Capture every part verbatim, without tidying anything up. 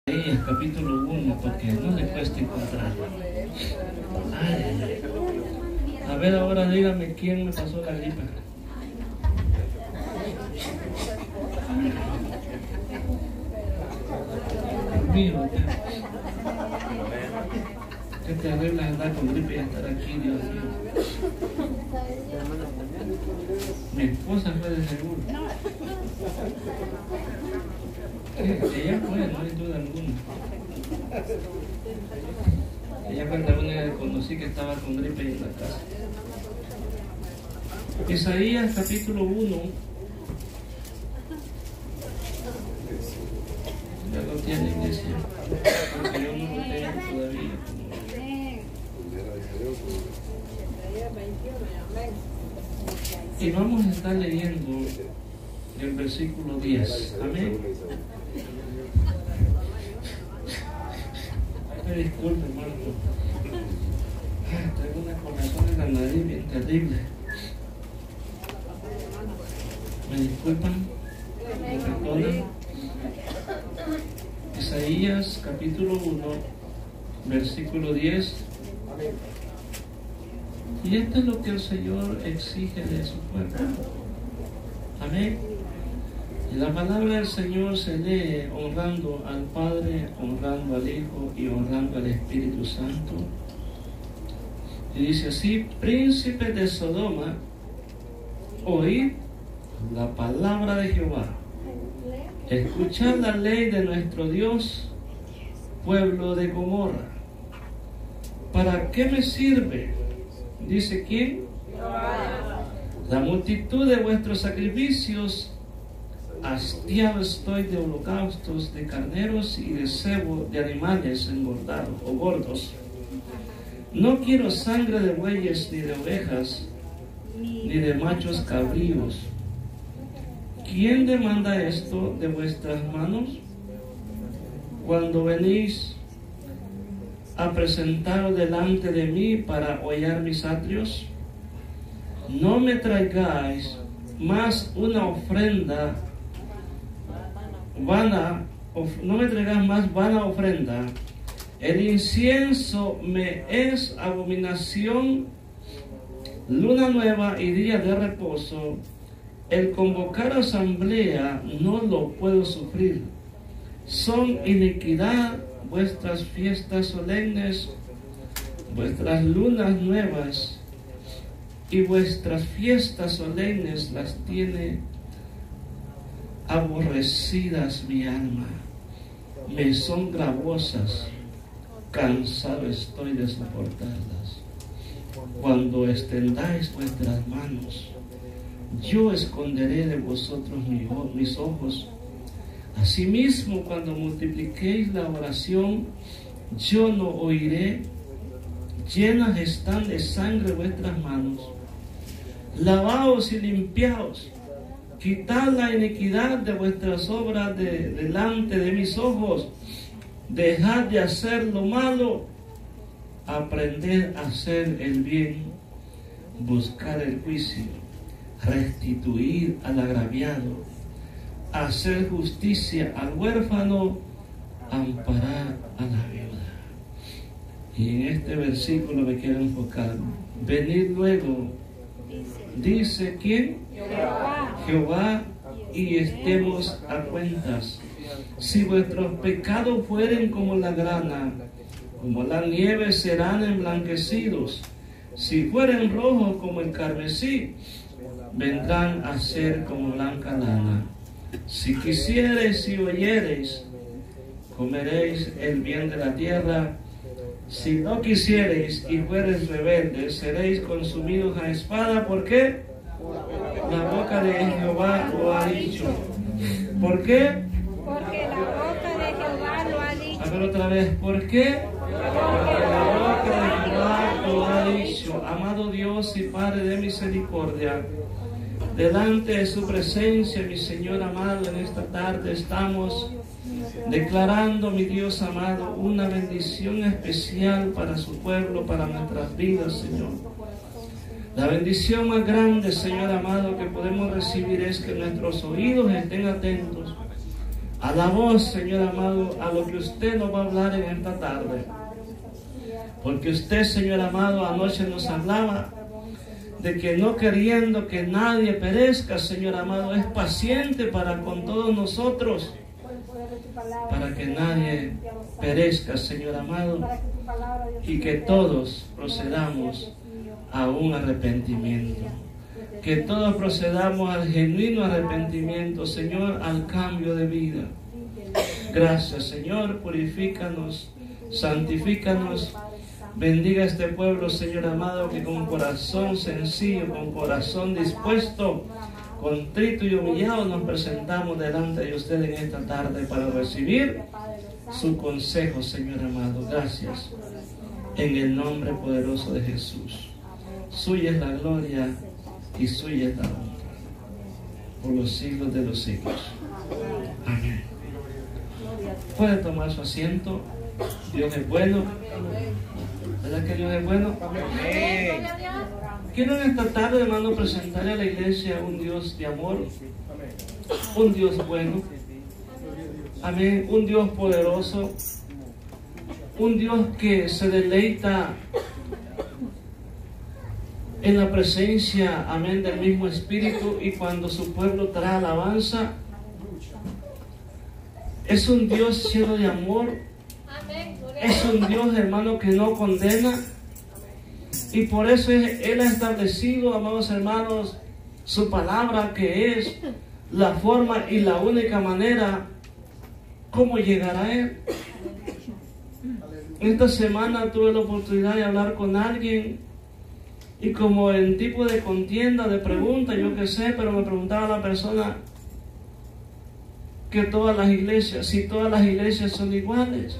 Isaías capítulo uno, porque no le cuesta encontrarlo. Ay, a ver, ahora dígame quién me pasó la gripa. Dios mío, qué terrible andar con gripe y estar aquí, Dios mío. Mi esposa fue de seguro. Ella fue, no hay duda alguna. Ella fue la única que conocí que estaba con gripe en la casa. Isaías capítulo uno. Ya lo tiene, iglesia, porque yo no lo tengo todavía. Y vamos a estar leyendo el versículo diez. Amén. Me disculpe, hermano. Tengo una comezón en la nariz bien terrible. ¿Me disculpan? ¿Me perdonan? Isaías capítulo uno, versículo diez. Y esto es lo que el Señor exige de su pueblo. Amén. Y la palabra del Señor se lee honrando al Padre, honrando al Hijo y honrando al Espíritu Santo. Y dice así: príncipes de Sodoma, oíd la palabra de Jehová. Escuchad la ley de nuestro Dios, pueblo de Gomorra. ¿Para qué me sirve? Dice quién. La multitud de vuestros sacrificios. Hastiado estoy de holocaustos, de carneros y de cebo de animales engordados o gordos. No quiero sangre de bueyes ni de ovejas, ni de machos cabríos. ¿Quién demanda esto de vuestras manos? Cuando venís a presentaros delante de mí para hollar mis atrios, no me traigáis más una ofrenda vana, of, no me traigas más vana ofrenda. El incienso me es abominación, luna nueva y día de reposo. El convocar asamblea no lo puedo sufrir. Son iniquidad vuestras fiestas solemnes, vuestras lunas nuevas y vuestras fiestas solemnes las tiene aborrecidas mi alma, me son gravosas, cansado estoy de soportarlas. Cuando extendáis vuestras manos, yo esconderé de vosotros mis ojos. Asimismo, cuando multipliquéis la oración, yo no oiré. Llenas están de sangre vuestras manos. Lavaos y limpiaos. Quitad la iniquidad de vuestras obras de, delante de mis ojos. Dejad de hacer lo malo. Aprended a hacer el bien. Buscar el juicio. Restituir al agraviado. Hacer justicia al huérfano. Amparar a la viuda. Y en este versículo me quiero enfocar. Venid luego. Dice ¿quién? Jehová. Jehová, y estemos a cuentas. Si vuestros pecados fueren como la grana, como la nieve serán emblanquecidos. Si fueren rojos como el carmesí, vendrán a ser como blanca lana. Si quisiereis y oyereis, comeréis el bien de la tierra. Si no quisiereis y fuereis rebeldes, seréis consumidos a espada. ¿Por qué? La boca de Jehová lo ha dicho. ¿Por qué? Porque la boca de Jehová lo ha dicho. A ver otra vez. ¿Por qué? Porque la boca de Jehová lo ha dicho. Amado Dios y Padre de misericordia, delante de su presencia, mi Señor amado, en esta tarde estamos declarando, mi Dios amado, una bendición especial para su pueblo, para nuestras vidas, Señor. La bendición más grande, Señor amado, que podemos recibir es que nuestros oídos estén atentos a la voz, Señor amado, a lo que usted nos va a hablar en esta tarde. Porque usted, Señor amado, anoche nos hablaba de que no queriendo que nadie perezca, Señor amado, es paciente para con todos nosotros, para que nadie perezca, Señor amado, y que todos procedamos a un arrepentimiento. Que todos procedamos al genuino arrepentimiento, Señor, al cambio de vida. Gracias, Señor, purifícanos, santifícanos. Bendiga a este pueblo, Señor amado, que con corazón sencillo, con corazón dispuesto, contrito y humillado, nos presentamos delante de usted en esta tarde para recibir su consejo, Señor amado. Gracias. En el nombre poderoso de Jesús. Suya es la gloria y suya es la honra por los siglos de los siglos. Amén. Puede tomar su asiento. Dios es bueno. ¿Verdad que Dios es bueno? Amén. Quiero en esta tarde, hermano, presentarle a la iglesia un Dios de amor, un Dios bueno, amén, un Dios poderoso, un Dios que se deleita en la presencia, amén, del mismo Espíritu, y cuando su pueblo trae alabanza, es un Dios lleno de amor. Es un Dios, hermano, que no condena, y por eso Él ha establecido, amados hermanos, su palabra, que es la forma y la única manera como llegar a Él. Esta semana tuve la oportunidad de hablar con alguien, y como en tipo de contienda, de pregunta, yo qué sé, pero me preguntaba la persona que todas las iglesias, si todas las iglesias son iguales.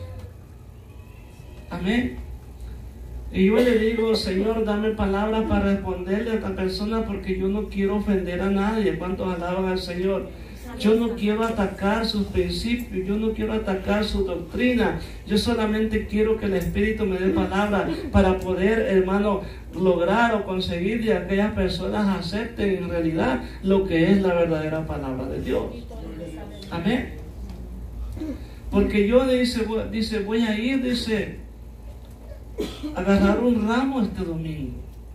Amén. Y yo le digo, Señor, dame palabras para responderle a esta persona, porque yo no quiero ofender a nadie. ¿Cuántos alaban al Señor? Yo no quiero atacar sus principios, yo no quiero atacar su doctrina. Yo solamente quiero que el Espíritu me dé palabras para poder, hermano, lograr o conseguir que aquellas personas acepten en realidad lo que es la verdadera palabra de Dios. Amén. Porque yo dice, dice voy a ir, dice, agarrar un ramo este domingo.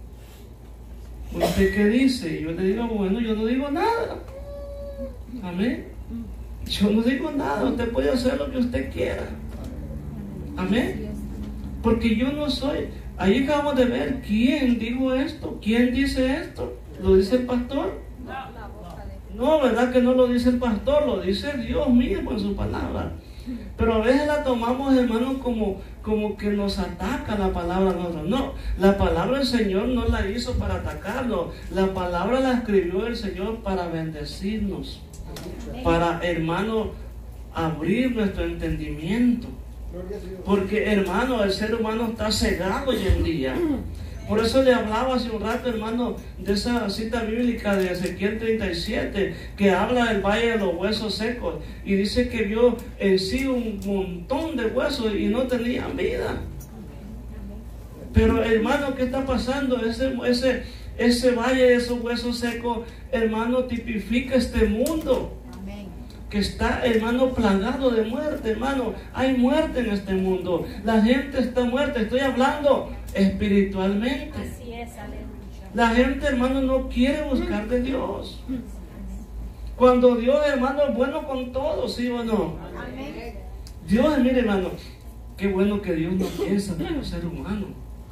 ¿Usted qué dice? Y yo le digo, bueno, yo no digo nada. Amén. Yo no digo nada. Usted puede hacer lo que usted quiera. Amén. Porque yo no soy. Ahí acabamos de ver quién dijo esto. ¿Quién dice esto? ¿Lo dice el pastor? No, ¿verdad que no lo dice el pastor? Lo dice Dios mismo en su palabra. Pero a veces la tomamos, hermanos, como, como que nos ataca la palabra. No, no, la palabra del Señor no la hizo para atacarnos. La palabra la escribió el Señor para bendecirnos, para, hermano, abrir nuestro entendimiento. Porque, hermano, el ser humano está cegado hoy en día. Por eso le hablaba hace un rato, hermano, de esa cita bíblica de Ezequiel treinta y siete, que habla del valle de los huesos secos, y dice que vio en sí un montón de huesos y no tenían vida. Pero, hermano, ¿qué está pasando? Ese, ese, ese valle de esos huesos secos, hermano, tipifica este mundo que está, hermano, plagado de muerte. Hermano, hay muerte en este mundo. La gente está muerta. Estoy hablando espiritualmente. Así es, aleluya. La gente, hermano, no quiere buscar de Dios. Cuando Dios, hermano, es bueno con todos, ¿sí o no? Amén. Dios, mire, hermano, qué bueno que Dios no piensa como ser humano.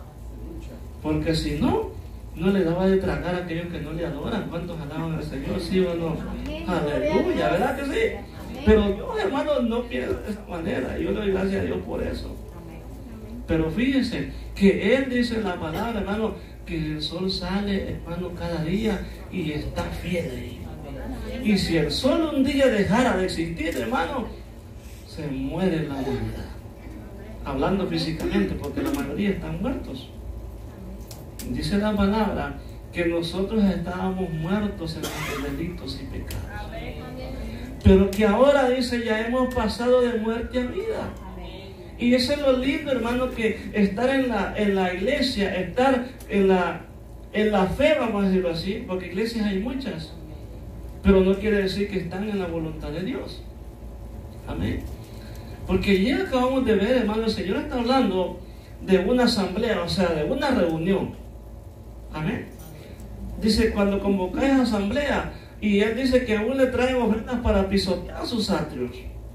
Porque si no, no le daba de tragar a aquellos que no le adoran. ¿Cuántos alaban al Señor? ¿Sí o no? Aleluya, ¿verdad que sí? Pero Dios, hermano, no piensa de esa manera. Yo le doy gracias a Dios por eso. Pero fíjense que Él dice la palabra, hermano, que el sol sale, hermano, cada día y está fiel. Y si el sol un día dejara de existir, hermano, se muere la humanidad. Hablando físicamente, porque la mayoría están muertos. Dice la palabra que nosotros estábamos muertos en nuestros delitos y pecados. Pero que ahora, dice, ya hemos pasado de muerte a vida. Y eso es lo lindo, hermano, que estar en la, en la iglesia, estar en la, en la fe, vamos a decirlo así, porque iglesias hay muchas, pero no quiere decir que están en la voluntad de Dios. Amén. Porque ya acabamos de ver, hermano, el Señor está hablando de una asamblea, o sea, de una reunión. Amén. Dice, cuando convocáis a asamblea, y Él dice que aún le traen ofrendas para pisotear sus atrios.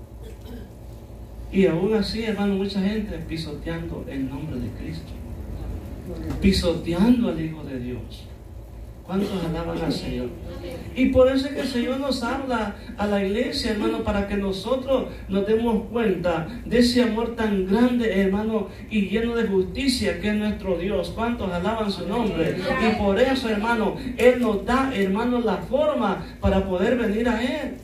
Y aún así, hermano, mucha gente pisoteando el nombre de Cristo, pisoteando al Hijo de Dios. ¿Cuántos alaban al Señor? Y por eso es que el Señor nos habla a la iglesia, hermano, para que nosotros nos demos cuenta de ese amor tan grande, hermano, y lleno de justicia que es nuestro Dios. ¿Cuántos alaban su nombre? Y por eso, hermano, Él nos da, hermano, la forma para poder venir a Él.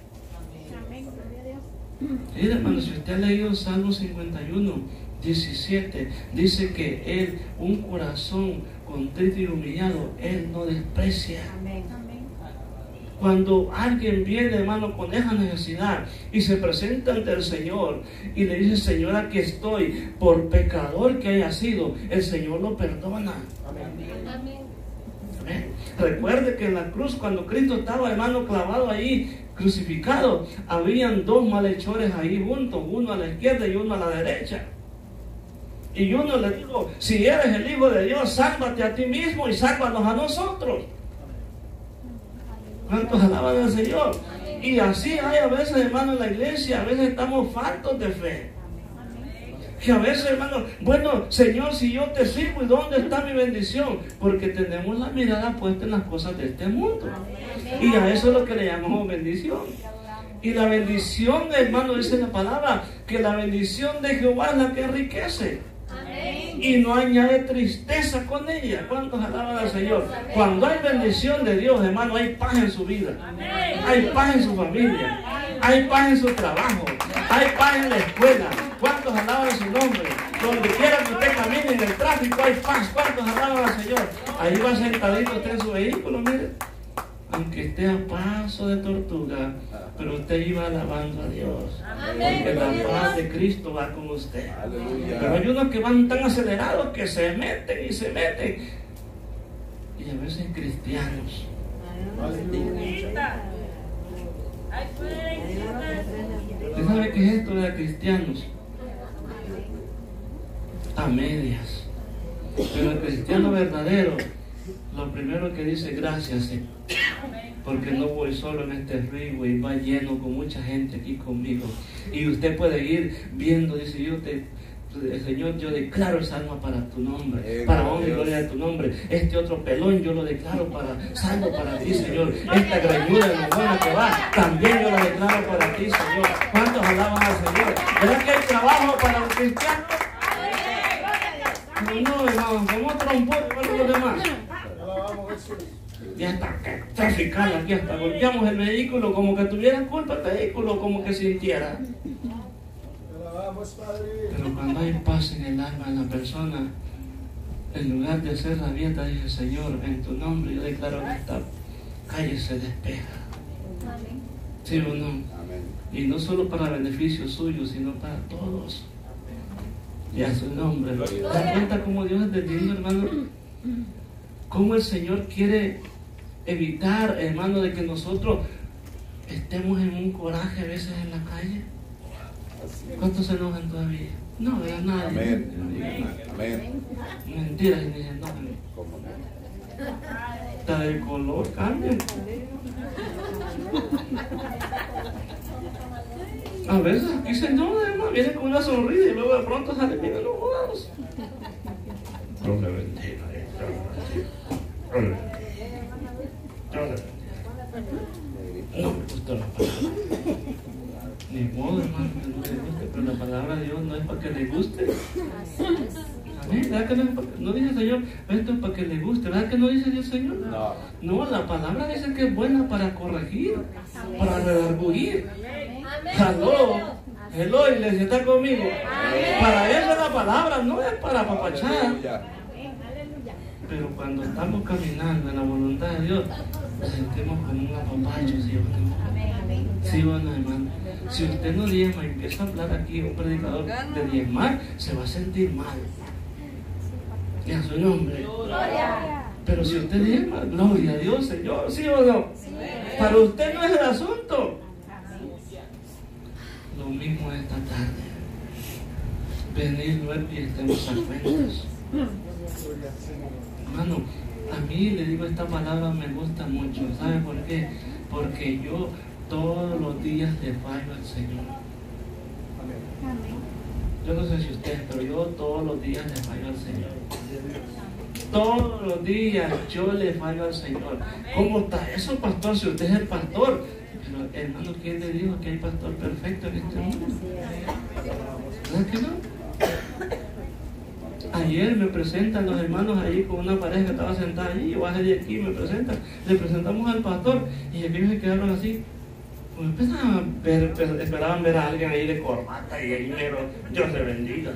Mira, hermano, si usted ha leído Salmo cincuenta y uno, diecisiete, dice que Él, un corazón contrito y humillado, Él no desprecia. Amén. Cuando alguien viene, hermano, con esa necesidad y se presenta ante el Señor y le dice, Señor, aquí estoy, por pecador que haya sido, el Señor lo perdona. Amén. Amén. Recuerde que en la cruz, cuando Cristo estaba, hermano, clavado ahí, crucificado, habían dos malhechores ahí juntos, uno a la izquierda y uno a la derecha. Y uno le dijo, si eres el Hijo de Dios, sálvate a ti mismo y sálvanos a nosotros. ¿Cuántos alaban al Señor? Y así hay a veces, hermano, en la iglesia, a veces estamos faltos de fe. Que a veces, hermano, bueno, Señor, si yo te sirvo, ¿y dónde está mi bendición? Porque tenemos la mirada puesta en las cosas de este mundo. Y a eso es lo que le llamamos bendición. Y la bendición, hermano, dice la palabra, que la bendición de Jehová es la que enriquece. Y no añade tristeza con ella. ¿Cuántos alaban al Señor? Cuando hay bendición de Dios, hermano, hay paz en su vida, hay paz en su familia, hay paz en su trabajo, hay paz en la escuela. ¿Cuántos alaban su nombre? Donde quiera que usted camine en el tráfico hay paz. ¿Cuántos alaban al Señor? Ahí va sentadito usted en su vehículo, mire, aunque esté a paso de tortuga, pero usted iba alabando a Dios. Porque la paz de Cristo va con usted. Pero hay unos que van tan acelerados que se meten y se meten. Y a veces cristianos. ¿Usted sabe qué es esto de cristianos? A medias. Pero el cristiano verdadero, lo primero que dice, gracias, Señor, porque no voy solo en este río y va lleno con mucha gente aquí conmigo. Y usted puede ir viendo, dice, yo te, Señor, yo declaro esa alma para tu nombre, para honra y gloria de tu nombre. Este otro pelón yo lo declaro para salvo para ti, Señor. Esta greñuda de la buena que va, también yo la declaro para ti, Señor. ¿Cuántos alaban al Señor? ¿Verdad que hay trabajo para los cristianos? No, hermano, como trompón igual que los demás. Ya está traficando aquí, hasta golpeamos el vehículo como que tuviera culpa el vehículo, como que sintiera. Pero cuando hay paz en el alma de la persona, en lugar de hacer rabieta, dice, Señor, en tu nombre yo declaro que esta calle se despeja. ¿Sí o no? Y no solo para beneficio suyo, sino para todos. Y a su nombre. ¿Te das cuenta cómo Dios es de lindo, hermano? Cómo el Señor quiere evitar, hermano, de que nosotros estemos en un coraje a veces en la calle. ¿Cuántos se enojan todavía? No, ¿verdad? Nadie. Amén. Amén. Mentiras, ni se enojan. Está de color, cambia. A veces aquí se enoja, hermano, viene con una sonrisa y luego de pronto sale bien enojados. Dios le bendiga. No me gusta la palabra. Ni modo, hermano, que no le guste, pero la palabra de Dios no es para que le guste. Amén. ¿Verdad que no, es para, no dice el Señor, esto es para que le guste? ¿Verdad que no dice Dios, Señor? No. No, la palabra dice que es buena para corregir, para redarguir. Aló, hello, iglesia, ¿está conmigo? Para eso es la palabra, no es para apapachar. Pero cuando estamos caminando en la voluntad de Dios, nos sentimos como un apapacho, ¿sí o no? ¿Sí o no, hermano? Si usted no diezma y empieza a hablar aquí un predicador de diezmar, se va a sentir mal. Y a su nombre. Pero si usted diezma, gloria a Dios, Señor, ¿sí o no? Para usted no es el asunto. Lo mismo esta tarde. Venir luego y estemos a cuentas. Hermano, a mí le digo, esta palabra me gusta mucho. ¿Sabe por qué? Porque yo todos los días le fallo al Señor. Yo no sé si usted, pero yo todos los días le fallo al Señor. Todos los días yo le fallo al Señor. ¿Cómo está eso, pastor? Si usted es el pastor. Pero, hermano, ¿quién le dijo que hay pastor perfecto en este mundo? ¿Verdad que no? Ayer me presentan los hermanos allí con una pareja que estaba sentada allí. Yo bajé de aquí, me presentan. Le presentamos al pastor y aquí me quedaron así. Pues empezaban a ver, esperaban ver a alguien ahí de corbata y de dinero. Dios le bendiga.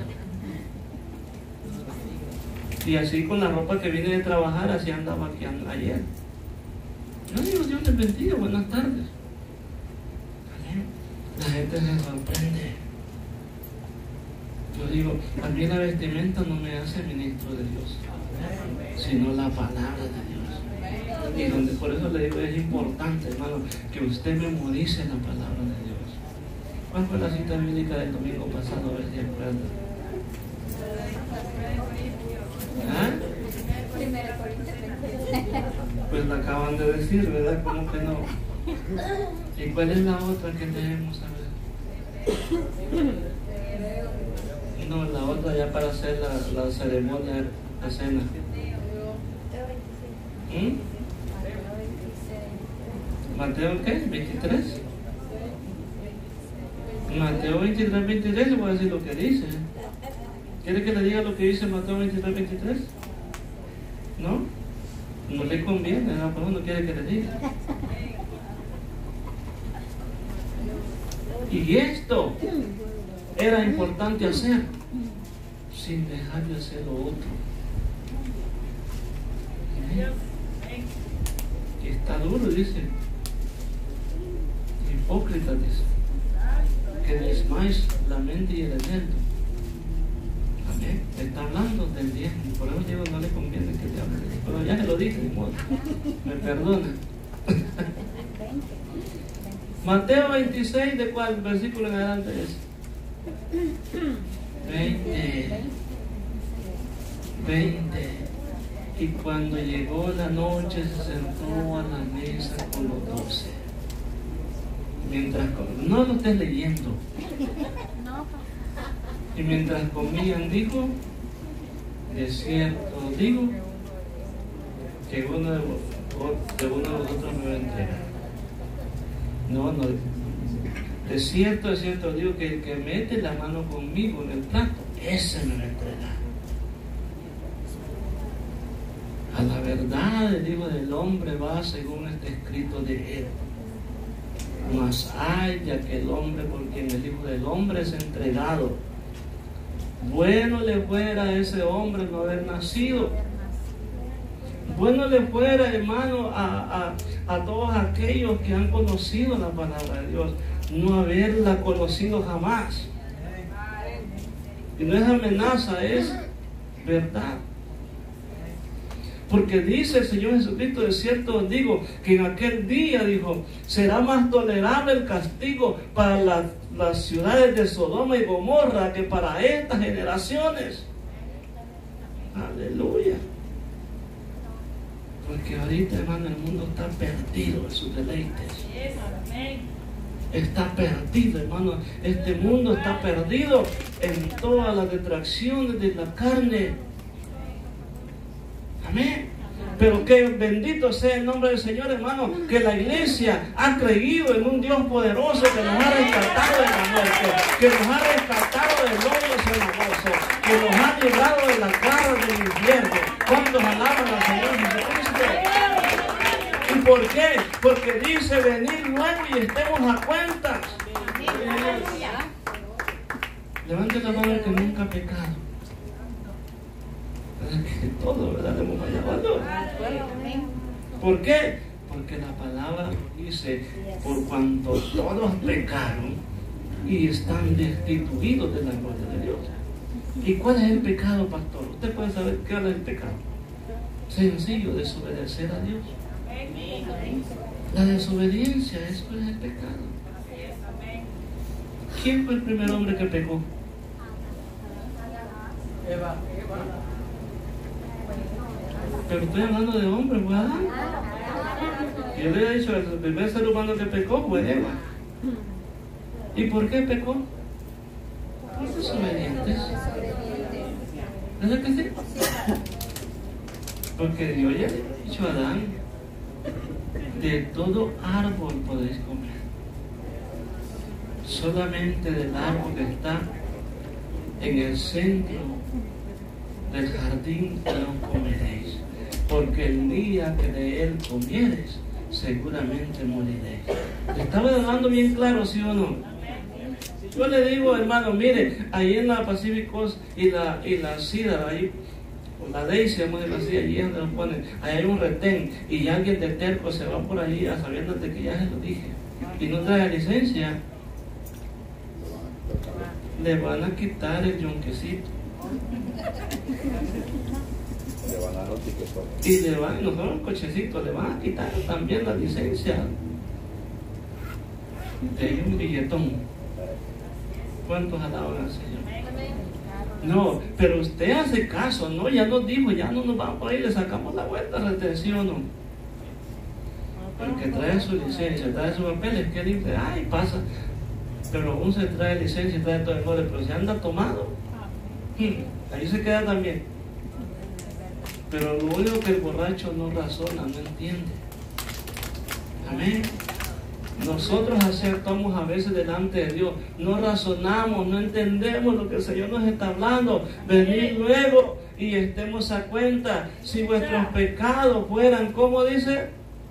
Y así con la ropa que vine de trabajar, así andaba aquí ayer. Yo digo, Dios les bendiga, buenas tardes. La gente se sorprende. Yo digo, a mí la vestimenta no me hace ministro de Dios, sino la palabra de Dios. Y donde, por eso le digo, es importante, hermano, que usted memorice la palabra de Dios. ¿Cuál fue la cita bíblica del domingo pasado? A ver si acuerdan. ¿Ah? Pues la acaban de decir, ¿verdad? ¿Cómo que no? ¿Y cuál es la otra que debemos saber? No, la otra ya para hacer la, la ceremonia de cena. ¿Mm? ¿Mateo qué? ¿veintitrés? Mateo veintitrés, veintitrés, le voy a decir lo que dice. ¿Quiere que le diga lo que dice Mateo veintitrés, veintitrés? ¿No? No le conviene, ¿no? Pero no quiere que le diga. Y esto era importante hacer sin dejar de hacer lo otro. Y está duro, dice. Hipócrita, dice, que desmáis la mente y el aliento. Amén. Está hablando del diezmo. Por eso digo, no le conviene que te hable. Pero ya se lo dije, de modo. Me perdona. Mateo veintiséis, ¿de cuál versículo en adelante es? veinte. veinte. Y cuando llegó la noche se sentó a la mesa con los doce. Mientras comían, no lo estés leyendo. Y mientras comían dijo, de cierto digo, que uno de, que uno de vosotros me va a entregar. No, no. De cierto, de cierto digo que el que mete la mano conmigo en el plato, ese me va a entregar. A la verdad el Hijo del Hombre va según está escrito de él. Mas hay de aquel hombre por quien el Hijo del Hombre es entregado. Bueno le fuera a ese hombre no haber nacido. Bueno le fuera, hermano, a, a, a todos aquellos que han conocido la palabra de Dios, no haberla conocido jamás. Y no es amenaza, es verdad. Porque dice el Señor Jesucristo, de cierto os digo, que en aquel día, dijo, será más tolerable el castigo para las, las ciudades de Sodoma y Gomorra que para estas generaciones. Aleluya. Porque ahorita, hermano, el mundo está perdido en sus deleites. Está perdido, hermano. Este mundo está perdido en todas las distracciones de la carne. Amén. Pero que bendito sea el nombre del Señor, hermano, que la iglesia ha creído en un Dios poderoso que nos ha rescatado de la muerte, que nos ha rescatado del hoyo cenagoso, que nos ha librado de la garra del infierno. ¿Cuántos alaban al Señor Jesucristo? ¿Y por qué? Porque dice venir luego y estemos a cuentas. Levante la mano el que nunca ha pecado. Que todo, ¿verdad? Hemos fallado a Dios. ¿Por qué? Porque la palabra dice, por cuanto todos pecaron y están destituidos de la gloria de Dios. ¿Y cuál es el pecado, pastor? Usted puede saber qué es el pecado. Sencillo, desobedecer a Dios. La desobediencia, eso es el pecado. ¿Quién fue el primer hombre que pecó? Eva. Pero estoy hablando de hombres, fue Adán. Yo le he dicho, el primer ser humano que pecó fue Eva. ¿Y por qué pecó? Por desobedientes. ¿Verdad que sí? Porque Dios ya le ha dicho a Adán, de todo árbol podéis comer, solamente del árbol que está en el centro del jardín no comeréis, porque el día que de él comieres seguramente moriréis. ¿Le estaba hablando bien claro, sí o no? Yo le digo, hermano, mire, ahí en la Pacíficos y la, y la Cedar, ahí, o la Daisy, vamos a decir así, allí es donde lo ponen, ahí hay un retén, y alguien de terco se va por ahí a sabiendo de que ya se lo dije, y no trae licencia, le van a quitar el yonquecito. Le van a dar los tickets. Y le van, no solo el cochecito, le van a quitar también la licencia. De un billetón. ¿Cuántos alaban al Señor? No, pero usted hace caso, ¿no? Ya nos dijo, ya no nos vamos por ahí, le sacamos la vuelta, retención, ¿no? Porque trae su licencia, trae sus papeles, que dice, ay, pasa. Pero aún se trae licencia, trae todo el nombre, pero si anda tomado, ahí se queda también. Pero lo único que el borracho no razona, no entiende. Amén. Nosotros así actuamos a veces delante de Dios. No razonamos, no entendemos lo que el Señor nos está hablando. Venid luego y estemos a cuenta. Si vuestros pecados fueran, como dice,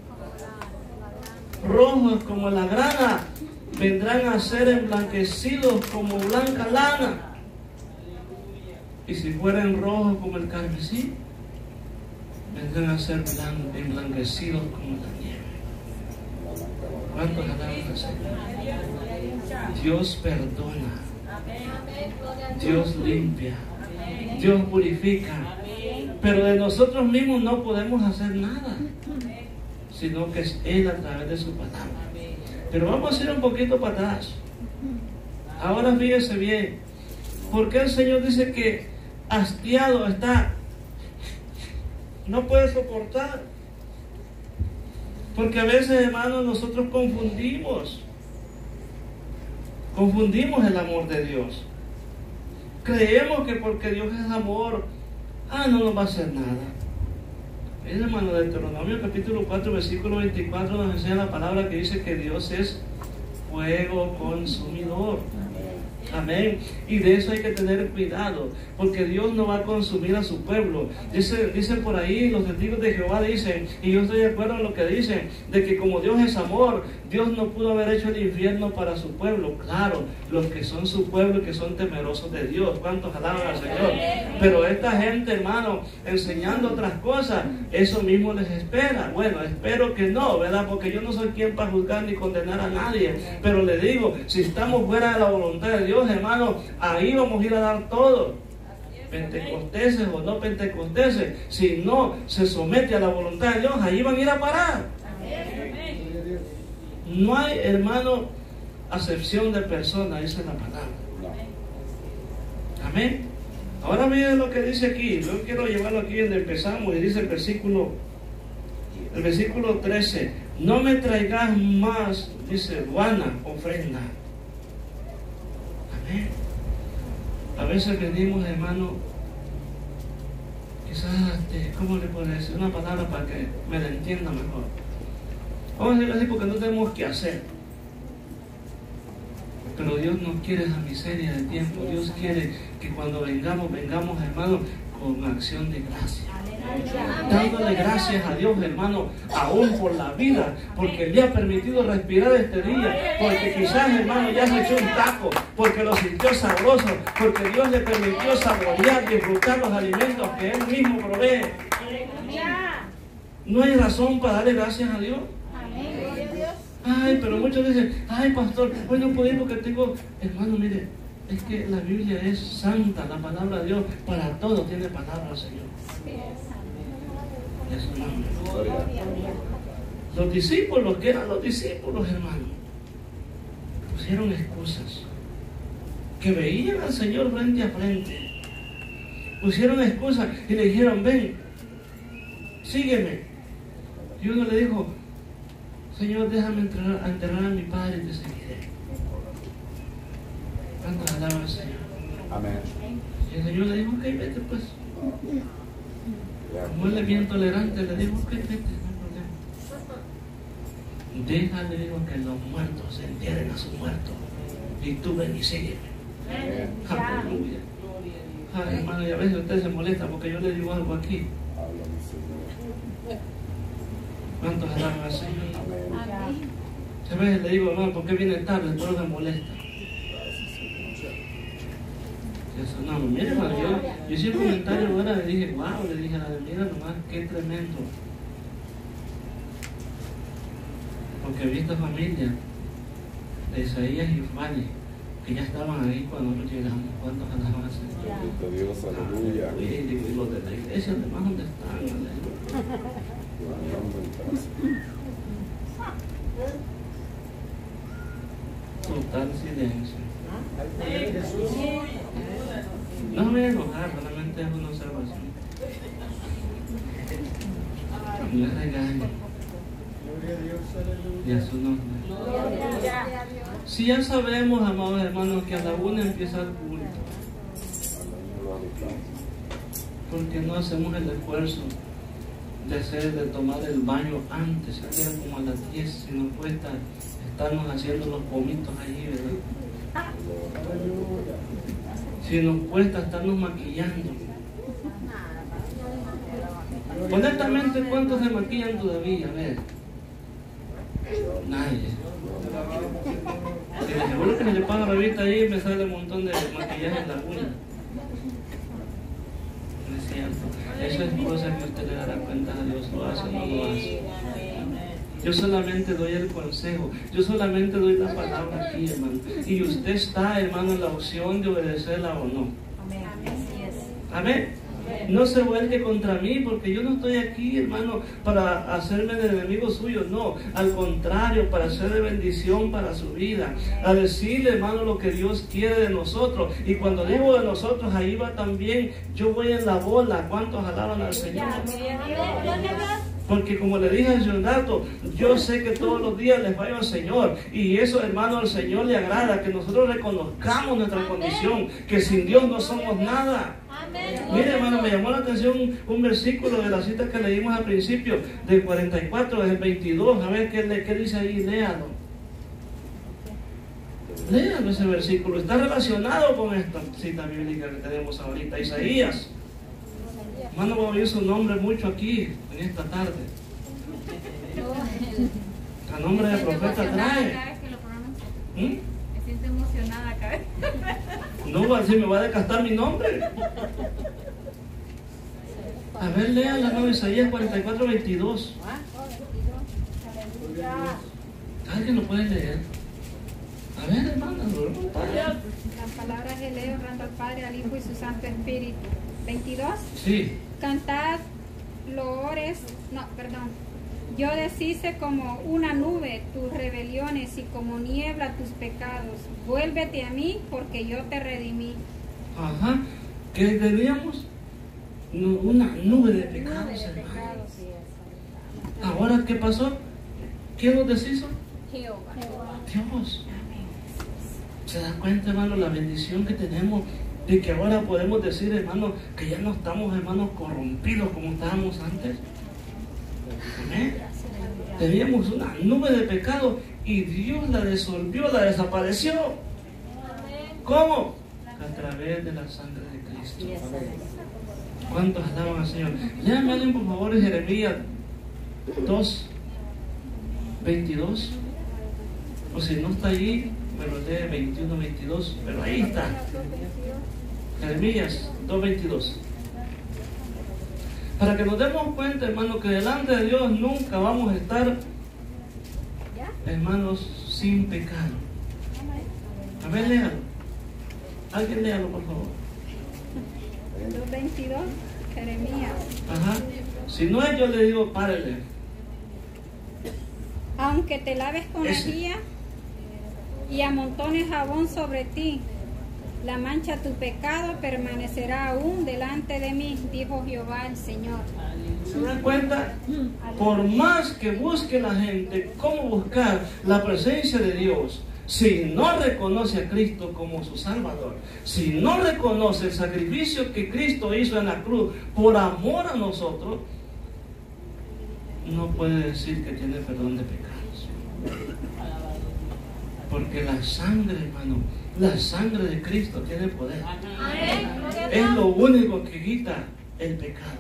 rojos como la grana, vendrán a ser emblanquecidos como blanca lana. Y si fueran rojos como el carmesí, vendrán a ser blan- emblanquecidos como la nieve. ¿Cuántos alaban al Señor? Dios perdona, Dios limpia, Dios purifica, pero de nosotros mismos no podemos hacer nada, sino que es Él a través de su palabra. Pero vamos a ir un poquito para atrás. Ahora fíjese bien, ¿por qué el Señor dice que hastiado está? No puede soportar. Porque a veces, hermanos, nosotros confundimos. Confundimos el amor de Dios. Creemos que porque Dios es amor, ah, no nos va a hacer nada. Es, hermano, de Deuteronomio capítulo cuatro, versículo veinticuatro nos enseña la palabra que dice que Dios es fuego consumidor. Amén. Y de eso hay que tener cuidado, porque Dios no va a consumir a su pueblo. Dice, dicen por ahí, los testigos de Jehová dicen, y yo estoy de acuerdo en lo que dicen, de que como Dios es amor, Dios no pudo haber hecho el infierno para su pueblo. Claro, los que son su pueblo y que son temerosos de Dios. ¿Cuántos alaban al Señor? Pero esta gente, hermano, enseñando otras cosas, eso mismo les espera. Bueno, espero que no, ¿verdad? Porque yo no soy quien para juzgar ni condenar a nadie. Pero le digo, si estamos fuera de la voluntad de Dios, hermano, ahí vamos a ir a dar todo. Pentecosteses o no pentecosteses, si no se somete a la voluntad de Dios, ahí van a ir a parar. No hay, hermano, acepción de persona, dice la palabra. Amén. Ahora miren lo que dice aquí. Yo quiero llevarlo aquí donde empezamos, y dice el versículo el versículo trece: no me traigas más, dice, vana ofrenda. Amén. A veces venimos, hermano, quizás, este, ¿cómo le puedo decir? Una palabra para que me la entienda mejor. Vamos a decirlo así porque no tenemos que hacer. Pero Dios no quiere esa miseria de tiempo. Dios quiere que cuando vengamos, vengamos, hermano, con acción de gracia. Dándole gracias a Dios, hermano, aún por la vida, porque le ha permitido respirar este día, porque quizás, hermano, ya se echó un taco, porque lo sintió sabroso, porque Dios le permitió saborear, disfrutar los alimentos que Él mismo provee. No hay razón para darle gracias a Dios. Ay, pero muchos dicen, ay, pastor, hoy no puedo ir porque tengo, hermano, mire, es que la Biblia es santa, la palabra de Dios, para todo tiene palabra, Señor. Es su nombre. Los discípulos, que eran los discípulos, hermano, pusieron excusas. que veían al Señor frente a frente, pusieron excusa y le dijeron, ven, sígueme. Y uno le dijo, Señor, déjame enterrar, a enterrar a mi padre y te seguiré. ¿Cuántos alaban al Señor? Amén. Y el Señor le dijo, ok, vete pues. Como él es bien tolerante, le dijo, ok, vete, no hay problema. Déjale, digo, que los muertos se entierren a sus muertos. Y tú ven y sígueme. Amén. Aleluya. Ay, hermano, y a veces usted se molesta porque yo le digo algo aquí. Háblame, Señor. ¿Cuántos alaban al Señor? Amén. A veces le digo, hermano, ¿por qué viene tarde? Todo me molesta. Eso, no, mire, hermano, yo, yo hice un comentario ahora, le dije, wow, le dije, mira nomás, qué tremendo. Porque vi esta familia de Isaías y Fanny, que ya estaban ahí cuando nosotros llegamos. ¿Cuántos alaban al Señor? Bendito Dios, aleluya. Y los de la iglesia, además, ¿dónde están? Aleluya. Total silencio. No me voy a enojar, solamente es una observación. No me regañen. Y a su nombre. Si ya sabemos, amados hermanos, que a la una empieza el culto, ¿por qué no hacemos el esfuerzo de hacer, de tomar el baño antes? Siquiera como a las diez, si nos cuesta estarnos haciendo los pomitos allí, ¿verdad? Si nos cuesta estarnos maquillando. Honestamente, ¿cuántos se maquillan todavía? A ver. Nadie. Y seguro que me le paga la vista ahí y me sale un montón de maquillaje en la uña. No es cierto. Eso es cosa que usted le dará cuenta a Dios. ¿Lo hace o no lo hace? Yo solamente doy el consejo. Yo solamente doy la palabra aquí, hermano. Y usted está, hermano, en la opción de obedecerla o no. Amén. No se vuelque contra mí, porque yo no estoy aquí, hermano, para hacerme de enemigo suyo. No, al contrario, para ser de bendición para su vida. A decirle, hermano, lo que Dios quiere de nosotros. Y cuando digo de nosotros, ahí va también, yo voy en la bola. ¿Cuántos alaban al Señor? Porque como le dije al señor Dato, yo sé que todos los días les fallo al Señor. Y eso, hermano, al Señor le agrada, que nosotros reconozcamos nuestra condición, que sin Dios no somos nada. Mire, hermano, me llamó la atención un, un versículo de la cita que leímos al principio, del cuarenta y cuatro, del veintidós. A ver qué, qué dice ahí, léalo. Léalo ese versículo. Está relacionado con esta cita bíblica que tenemos ahorita. Isaías. Hermano, voy a oír su nombre mucho aquí, en esta tarde. A nombre del profeta trae. ¿Mm? Me siento emocionada cada vez. No, así me va a desgastar mi nombre. A ver, lean la nueva Isaías cuarenta y cuatro, veintidós. ¿Alguien lo puede leer? A ver, hermano. Las palabras de Leo, orando al Padre, al Hijo y su Santo Espíritu. veintidós. Sí. Cantad loores, no, perdón. Yo deshice como una nube tus rebeliones y como niebla tus pecados. Vuélvete a mí porque yo te redimí. Ajá. ¿Qué teníamos? No, una nube de pecados, hermano. Ahora, ¿qué pasó? ¿Quién nos deshizo? Dios. ¿Se da cuenta, hermano, la bendición que tenemos? De que ahora podemos decir, hermano, que ya no estamos, hermanos, corrompidos como estábamos antes. Amén. Teníamos una nube de pecado y Dios la disolvió, la desapareció. ¿Cómo? A través de la sangre de Cristo. ¿Cuántos alaban al Señor? Léame alguien, por favor, en Jeremías dos, veintidós. O si no está allí, me lo lee veintiuno, veintidós. Pero ahí está. Jeremías dos, veintidós. Para que nos demos cuenta, hermano, que delante de Dios nunca vamos a estar, hermanos, sin pecado. A ver, léalo. Alguien léalo, por favor. dos veintidós, Jeremías. Ajá. Si no es, yo le digo, párele. Aunque te laves con Ese. lejía y amontones jabón sobre ti, La mancha de tu pecado permanecerá aún delante de mí, dijo Jehová el Señor. ¿Se dan cuenta? Por más que busque la gente cómo buscar la presencia de Dios, si no reconoce a Cristo como su Salvador, si no reconoce el sacrificio que Cristo hizo en la cruz por amor a nosotros, no puede decir que tiene perdón de pecados. Porque la sangre, hermano, la sangre de Cristo tiene poder. Es lo único que quita el pecado.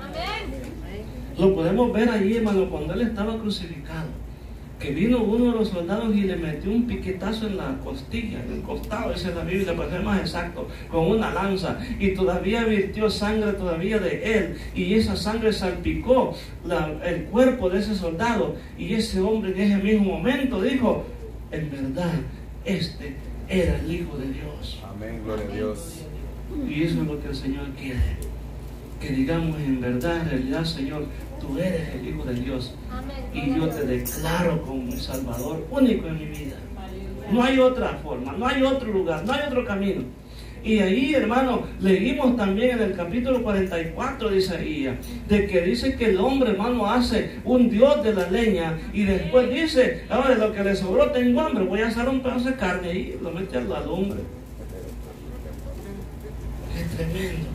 Lo podemos ver ahí, hermano, cuando Él estaba crucificado, que vino uno de los soldados y le metió un piquetazo en la costilla, en el costado, esa es la Biblia, para ser más exacto, con una lanza, y todavía virtió sangre todavía de él, y esa sangre salpicó la, el cuerpo de ese soldado, y ese hombre en ese mismo momento dijo, en verdad, este era el Hijo de Dios. Amén, gloria a Dios. Y eso es lo que el Señor quiere, que digamos en verdad, en realidad, Señor, tú eres el Hijo de Dios. Y yo te declaro como mi Salvador único en mi vida. No hay otra forma, no hay otro lugar, no hay otro camino. Y ahí, hermano, leímos también en el capítulo cuarenta y cuatro de Isaías, de que dice que el hombre, hermano, hace un Dios de la leña, y después dice, ahora lo que le sobró, tengo hambre, voy a hacer un pedazo de carne y lo mete a la lumbre. Es tremendo.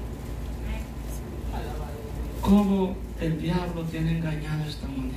Cómo el diablo tiene engañado a esta humanidad.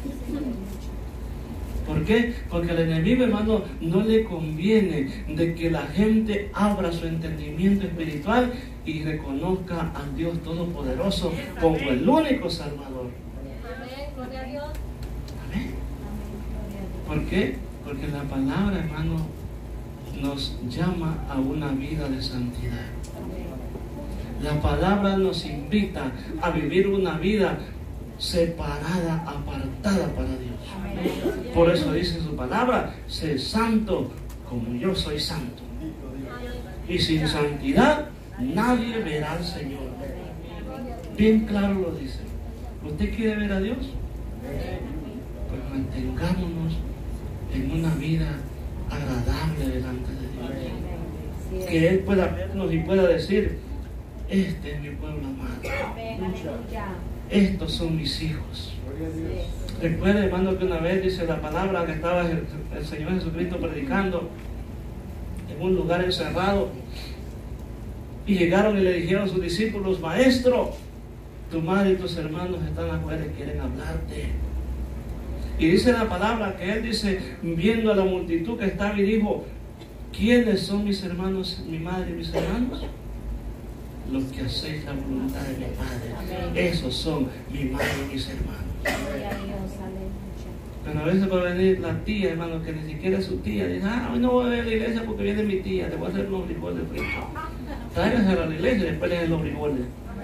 ¿Por qué? Porque al enemigo, hermano, no le conviene de que la gente abra su entendimiento espiritual y reconozca al Dios Todopoderoso como el único Salvador. Amén, gloria a Dios. Amén. ¿Por qué? Porque la palabra, hermano, nos llama a una vida de santidad. La palabra nos invita a vivir una vida separada, apartada para Dios. Por eso dice su palabra, sé santo como yo soy santo. Y sin santidad nadie verá al Señor. Bien claro lo dice. ¿Usted quiere ver a Dios? Pues mantengámonos en una vida agradable delante de Dios. Que Él pueda vernos y pueda decir, este es mi pueblo amado. Estos son mis hijos. Recuerda, hermano, que una vez dice la palabra que estaba el, el Señor Jesucristo predicando en un lugar encerrado, y llegaron y le dijeron a sus discípulos, maestro, tu madre y tus hermanos están afuera y quieren hablarte. Y dice la palabra que él dice, viendo a la multitud que estaba, y dijo, ¿quiénes son mis hermanos, mi madre y mis hermanos? Los que hacéis la voluntad de mi Padre. Esos son mi madre y mis hermanos. Pero a veces va a venir la tía, hermano, que ni siquiera es su tía. Dice, ah, hoy no voy a ver la iglesia porque viene mi tía, le voy a hacer los frijoles fritos. Tráiganse a la iglesia y después le hacen los frijoles.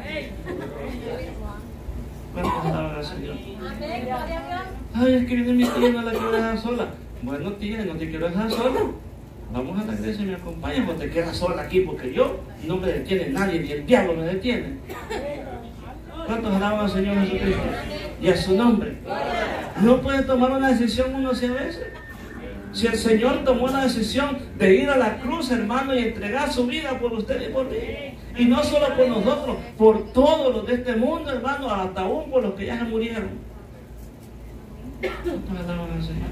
¿Cuántos alaban al Señor? Ay, es que viene mi tía y no la quiero dejar sola. Bueno, tía, no te quiero dejar sola. Vamos a la iglesia y me acompañas, o te quedas sola aquí, porque yo no me detiene nadie, ni el diablo me detiene. ¿Cuántos alaban al Señor Jesucristo? Y a su nombre. No puede tomar una decisión uno cien veces. Si el Señor tomó la decisión de ir a la cruz, hermano, y entregar su vida por usted y por mí, y no solo por nosotros, por todos los de este mundo, hermano, hasta aún por los que ya se murieron. ¿Cuántos alaban al Señor?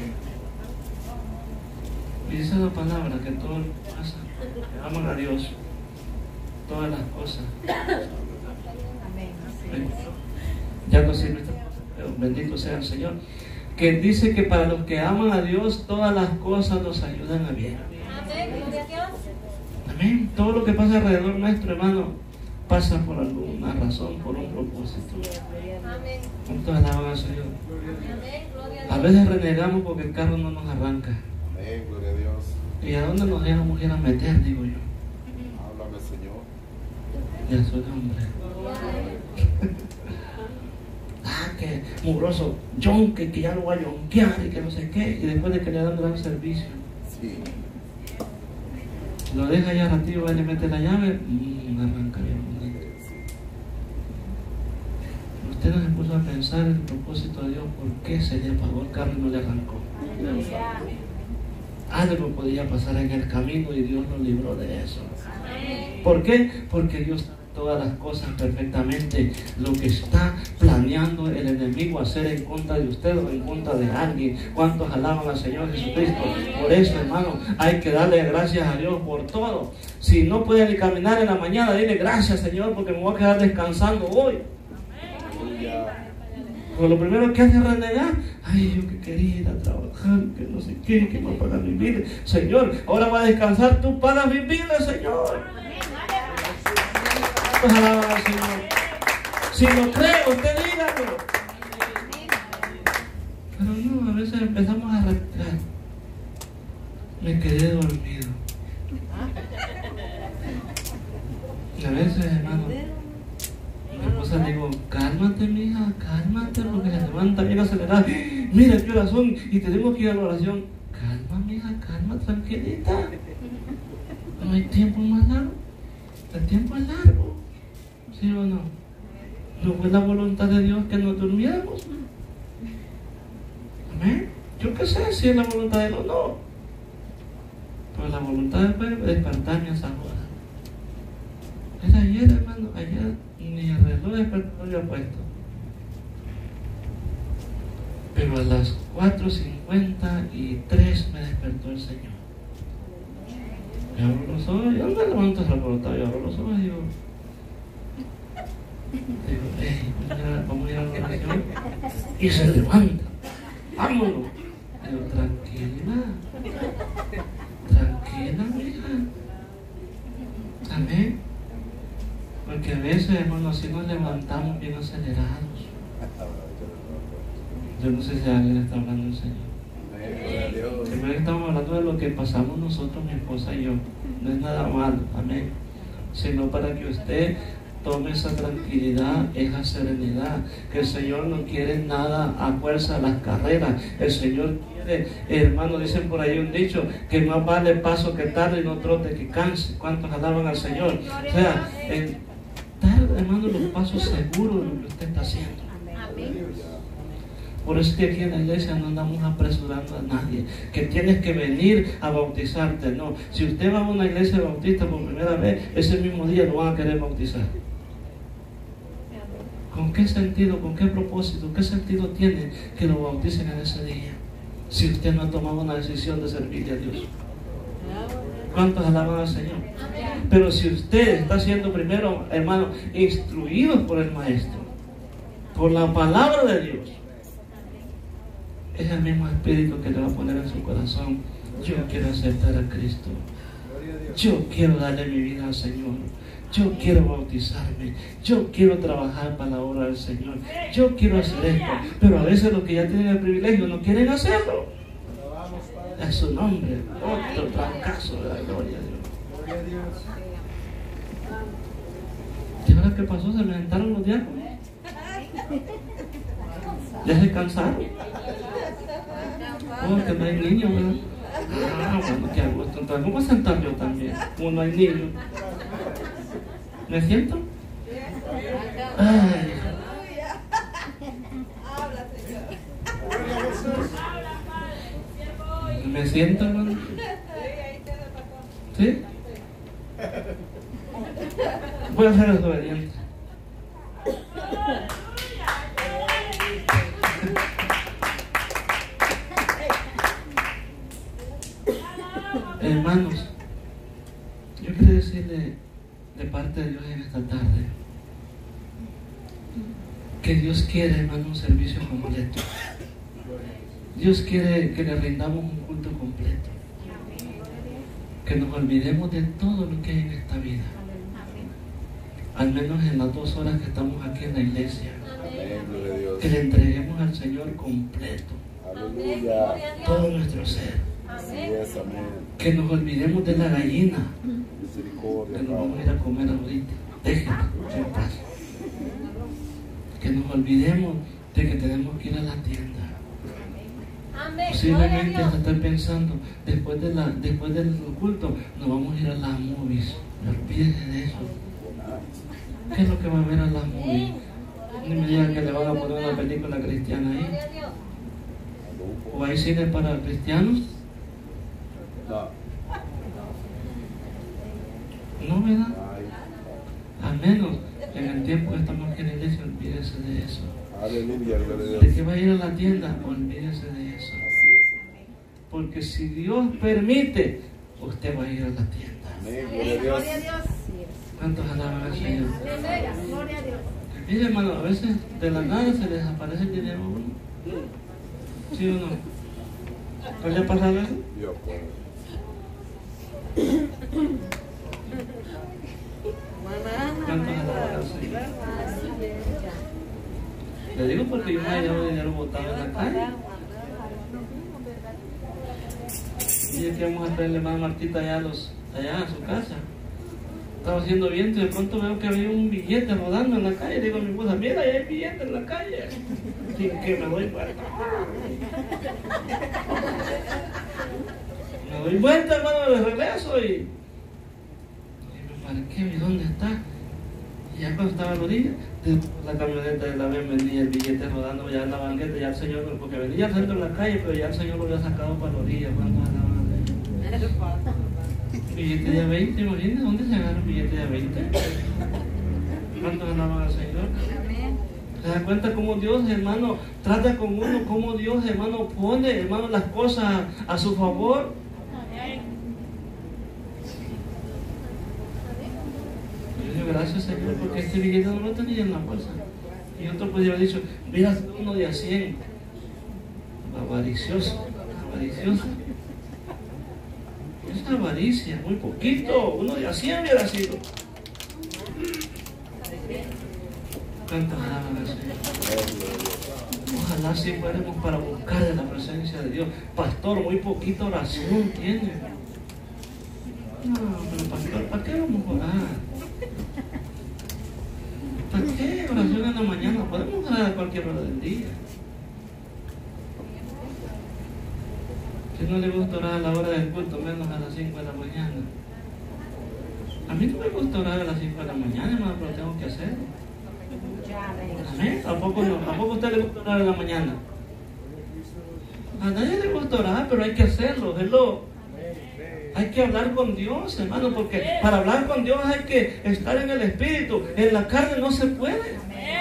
Y dice la palabra que todo pasa, que aman a Dios, todas las cosas. Ya no sirve esta cosa, pero bendito sea el Señor. Que dice que para los que aman a Dios, todas las cosas nos ayudan a bien. Amén. Todo lo que pasa alrededor nuestro, hermano, pasa por alguna razón, por un propósito. ¿Cuántos alaban al Señor? A veces renegamos porque el carro no nos arranca. Amén, gloria a Dios. ¿Y a dónde nos dejamos ir a meter, digo yo? Háblame, Señor. Y a su nombre. Ah, que mugroso, yonque, que ya lo voy a yonquear y que no sé qué. Y después de que le dan gran servicio, Sí. lo deja ya ratito, va y le mete la llave, mmm, arranca bien bonito. Usted no se puso a pensar en el propósito de Dios, por qué se le apagó el carro y no le arrancó. algo podía pasar en el camino y Dios nos libró de eso. ¿Por qué? Porque Dios todas las cosas perfectamente. Lo que está planeando el enemigo hacer en contra de usted o en contra de alguien. ¿Cuántos alaban al Señor Jesucristo? Por eso, hermano, hay que darle gracias a Dios por todo. Si no puede ni caminar en la mañana, dile gracias, Señor, porque me voy a quedar descansando hoy. Pues lo primero que hace es renegar. Ay, yo que quería ir a trabajar, que no sé qué, que no paga mi vida. Señor, ahora va a descansar, tú pagas mi vida, Señor. Pues alaban al Señor. Si lo cree, usted dígalo. Pero no, a veces empezamos a renegar. Me quedé dormido. Y a veces, hermano, mi esposa le digo, cálmate, mija, cálmate, porque se levanta bien acelerada. Mira qué horas son y tenemos que ir a la oración. Calma, mija, calma, tranquilita. No hay tiempo más largo. El tiempo es largo. ¿Sí o no? No fue la voluntad de Dios que nos durmiéramos. Amén. Yo qué sé si es la voluntad de Dios o no. Pero la voluntad de Dios es despertarme a esa hora. Era ayer, hermano, ayer ni el reloj despertador había puesto. Pero a las cuatro cincuenta y tres me despertó el Señor. Me abro los ojos, yo no me levanto alborotado, yo abro los ojos y digo, digo, hey, vamos a ir a la oración. Y se levanta, vámonos. Digo, tranquila, tranquila, mija. Amén. Porque a veces, hermano, así nos levantamos bien acelerados. Yo no sé si alguien está hablando del Señor. Primero estamos hablando de lo que pasamos nosotros, mi esposa y yo. No es nada malo, amén. Sino para que usted tome esa tranquilidad, esa serenidad. Que el Señor no quiere nada a fuerza las carreras. El Señor quiere, hermano, dicen por ahí un dicho, que más vale paso que tarde y no trote que canse. ¿Cuántos alaban al Señor? O sea, en, dar, hermano, los pasos seguros de lo que usted está haciendo. Por eso es que aquí en la iglesia no andamos apresurando a nadie, que tienes que venir a bautizarte. No, si usted va a una iglesia bautista por primera vez, ese mismo día lo van a querer bautizar. ¿Con qué sentido, con qué propósito, qué sentido tiene que lo bauticen en ese día? Si usted no ha tomado una decisión de servirle a Dios. ¿Cuántos alaban al Señor? Pero si usted está siendo primero, hermano, instruido por el Maestro, por la palabra de Dios, es el mismo espíritu que le va a poner en su corazón. Yo quiero aceptar a Cristo. Yo quiero darle mi vida al Señor. Yo quiero bautizarme. Yo quiero trabajar para la obra del Señor. Yo quiero hacer esto. Pero a veces los que ya tienen el privilegio no quieren hacerlo. A su nombre. Otro fracaso de la gloria de Dios. ¿Y ahora qué pasó? ¿Se me sentaron los diáconos? ¿Ya se cansaron? Oh, que no hay niños, ¿verdad? Ah, bueno, qué gusto. Entonces, ¿cómo sentar yo también? Como no hay niños. ¿Me siento? Ay. ¿Me siento, hermano? ¿Sí? Voy a ser desobediente. Hermanos, yo quiero decirle de parte de Dios en esta tarde que Dios quiere, hermano, un servicio completo. Dios quiere que le rindamos un culto completo, que nos olvidemos de todo lo que hay en esta vida, al menos en las dos horas que estamos aquí en la iglesia, que le entreguemos al Señor completo todo nuestro ser. Que nos olvidemos de la gallina que nos vamos a ir a comer ahorita. Déjenlo en paz. Que nos olvidemos de que tenemos que ir a la tienda. Posiblemente hasta estar pensando, después, de la, después del culto nos vamos a ir a las movies. No olvídense de eso. ¿Qué es lo que va a ver a las movies? No me digan que le van a poner una película cristiana ahí. ¿O hay cine para cristianos? No. No, ¿verdad? Ay, Al menos en el tiempo que estamos aquí en la iglesia, olvídese de eso. aleluya, gloria a De Dios. que va a ir a la tienda, olvídese de eso. Así es. Porque si Dios permite, usted va a ir a la tienda. Amén, gloria a Dios. Gloria a Dios. ¿Cuántos alaban al Señor? Aleluya. Gloria a Dios. Mire, hermano, a veces de la nada se les aparece el dinero a uno. ¿Sí o no? ¿Puede ha pasado eso? Yo puedo. ¿Cuántos alaban al Señor? Le digo porque yo me he hallado dinero botado en la calle. Y es que vamos a traerle más Martita allá a, los, allá a su casa. Estaba haciendo viento y de pronto veo que había un billete rodando en la calle. Digo a mi esposa, mira, ahí hay billete en la calle. Sin que me doy vuelta. Me doy vuelta, hermano, de regreso y, y me marqué, ¿y dónde está? Y ya cuando estaba a la orilla, de la camioneta de la vez venía el billete rodando ya en la banqueta, ya el señor, porque venía al centro de la calle, pero ya el señor lo había sacado para la orilla cuando andaba. Billete de veinte, imagínate, ¿dónde se agarra un billete de veinte? ¿Cuántos alaban al Señor? ¿Se da cuenta cómo Dios, hermano, trata con uno? Cómo Dios, hermano, pone, hermano, las cosas a su favor. Yo digo, gracias, Señor, porque este billete no lo tenía en la bolsa. Y otro podría haber dicho, mira, uno de a cien. Avaricioso, avaricioso. Es avaricia, muy poquito. Uno de a cien hubiera sido. ¿Cuántos alaban al Señor? Ojalá así fuéramos para buscar de la presencia de Dios. Pastor, muy poquita oración tiene. No, pero pastor, ¿para qué vamos a orar? ¿Para qué oración en la mañana? Podemos orar a cualquier hora del día. Si no le gusta orar a la hora del culto, menos a las cinco de la mañana. A mí no me gusta orar a las cinco de la mañana, hermano, pero tengo que hacerlo. Amén. ¿Tampoco, no? ¿Tampoco a usted le gusta orar en la mañana? A nadie le gusta orar, pero hay que hacerlo. Hello. Hay que hablar con Dios, hermano, porque para hablar con Dios hay que estar en el Espíritu. En la carne no se puede.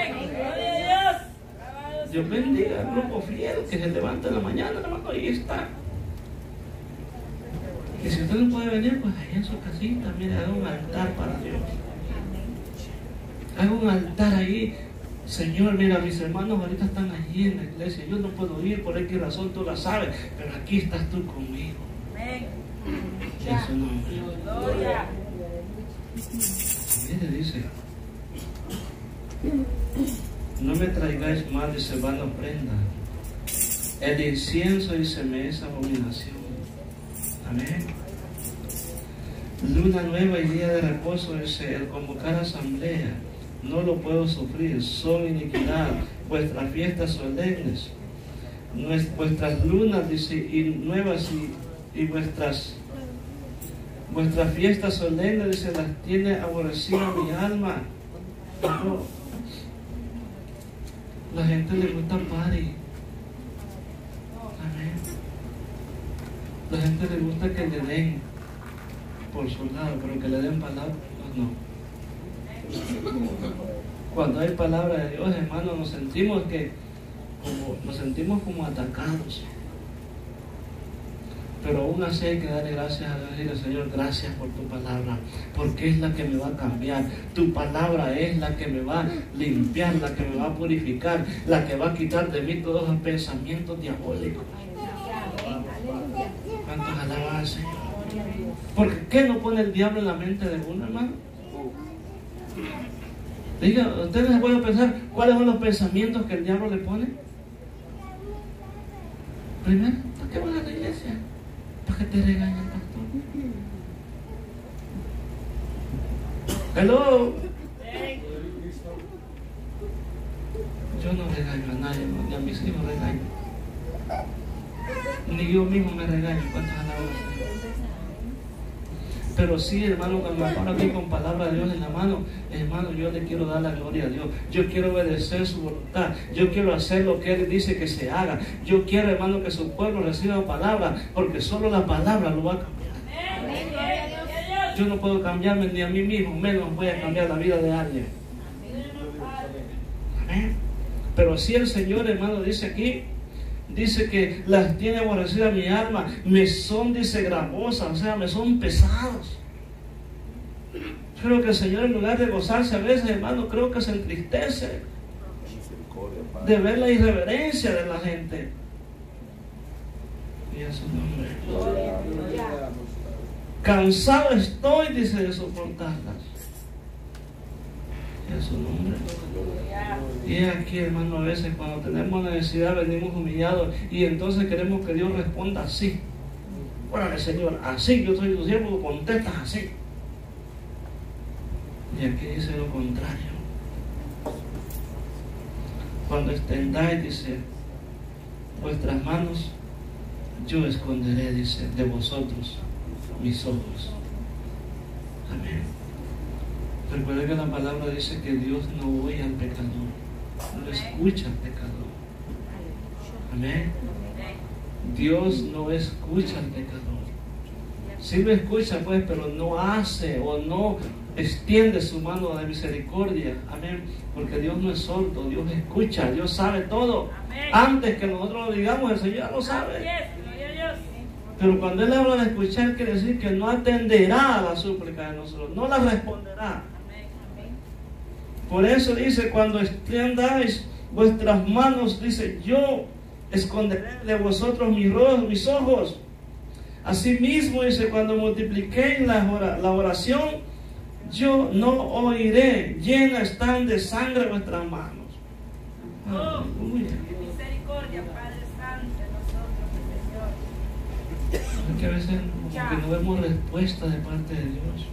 Dios bendiga al grupo fiel que se levanta en la mañana, hermano, ahí está. Y si usted no puede venir, pues ahí en su casita, mire, haga un altar para Dios. Haga un altar ahí. Señor, mira, mis hermanos ahorita están allí en la iglesia. Yo no puedo ir por X razón, tú la sabes, pero aquí estás tú conmigo. En su nombre. Mire, dice, no me traigáis mal, dice, vana ofrenda. El incienso, dice, me es abominación. Amén. Luna nueva y día de reposo, dice, el convocar asamblea, no lo puedo sufrir, son iniquidad, vuestras fiestas solemnes, vuestras lunas, dice, y nuevas y, y vuestras vuestras fiestas solemnes, dice, las tiene aborrecida mi alma. Pero la gente le gusta party. Amén. La gente le gusta que le den por su lado, pero que le den palabra, pues no. Cuando hay palabra de Dios, hermano, nos sentimos que como, nos sentimos como atacados. Pero aún así hay que darle gracias a Dios y decirle, Señor, gracias por tu palabra, porque es la que me va a cambiar. Tu palabra es la que me va a limpiar, la que me va a purificar, la que va a quitar de mí todos los pensamientos diabólicos. ¿Cuántos alaban al Señor? ¿Por qué no pone el diablo en la mente de uno, hermano? Diga, ustedes se pueden pensar cuáles son los pensamientos que el diablo le pone. Primero, ¿para qué vas a la iglesia? ¿Para que te regañe el pastor? Hello. Yo no regaño a nadie, no, ni a mis hijos regaño. Ni yo mismo me regaño. ¿Cuántos alaban? Pero sí, hermano, cuando me paro aquí con palabra de Dios en la mano, hermano, yo le quiero dar la gloria a Dios. Yo quiero obedecer su voluntad. Yo quiero hacer lo que Él dice que se haga. Yo quiero, hermano, que su pueblo reciba palabra, porque solo la palabra lo va a cambiar. Yo no puedo cambiarme ni a mí mismo, menos voy a cambiar la vida de alguien. Amén. Pero si el Señor, hermano, dice aquí, dice que las tiene aborrecida mi alma, me son, dice, gravosas, o sea, me son pesados. Creo que el Señor, en lugar de gozarse a veces, hermano, creo que se entristece de ver la irreverencia de la gente. Y a su nombre. Cansado estoy, dice, de soportarlas. Y a su nombre. Y es aquí, hermano, a veces cuando tenemos necesidad venimos humillados y entonces queremos que Dios responda así. Órale, Señor, así, yo soy tu siervo, contestas así. Y aquí dice lo contrario. Cuando extendáis, dice, vuestras manos, yo esconderé, dice, de vosotros mis ojos. Amén. Recuerda que la palabra dice que Dios no oye al pecador, no escucha al pecador. Amén. Dios no escucha al pecador. Sí lo escucha, pues, pero no hace o no extiende su mano de misericordia. Amén. Porque Dios no es sordo, Dios escucha, Dios sabe todo. Antes que nosotros lo digamos, el Señor ya lo sabe. Pero cuando Él habla de escuchar, quiere decir que no atenderá a la súplica de nosotros, no la responderá. Por eso dice, cuando extendáis vuestras manos, dice, yo esconderé de vosotros mis, mis ojos. Asimismo, dice, cuando multipliquéis la, la oración, yo no oiré, llenas están de sangre vuestras manos. Aleluya. Misericordia, Padre Santo, de nosotros, Señor. Porque a veces como que no vemos respuesta de parte de Dios.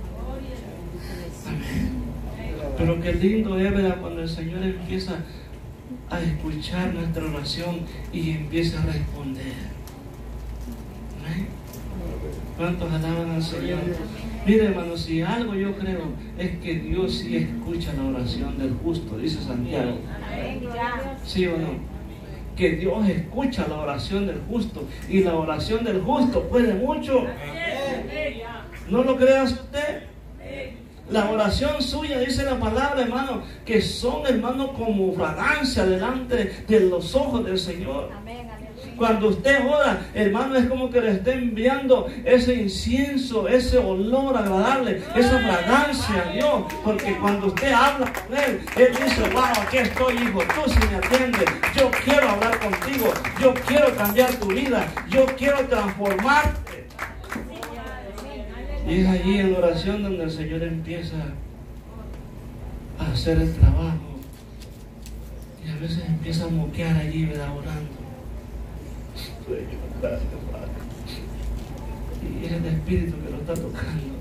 Amén. Pero qué lindo es, ¿verdad?, cuando el Señor empieza a escuchar nuestra oración y empieza a responder. Amén. ¿Cuántos alaban al Señor? Mire, hermano, si algo yo creo es que Dios sí escucha la oración del justo, dice Santiago. ¿Sí o no? Que Dios escucha la oración del justo y la oración del justo puede mucho. ¿No lo creas usted? La oración suya, dice la palabra, hermano, que son, hermano, como fragancia delante de los ojos del Señor. Cuando usted ora, hermano, es como que le esté enviando ese incienso, ese olor agradable, esa fragancia a Dios. Porque cuando usted habla con Él, Él dice, wow, aquí estoy, hijo, tú sí me atiendes. Yo quiero hablar contigo, yo quiero cambiar tu vida, yo quiero transformarte. Y es allí en la oración donde el Señor empieza a hacer el trabajo. Y a veces empieza a moquear allí, ¿verdad?, orando. Y es el Espíritu que lo está tocando.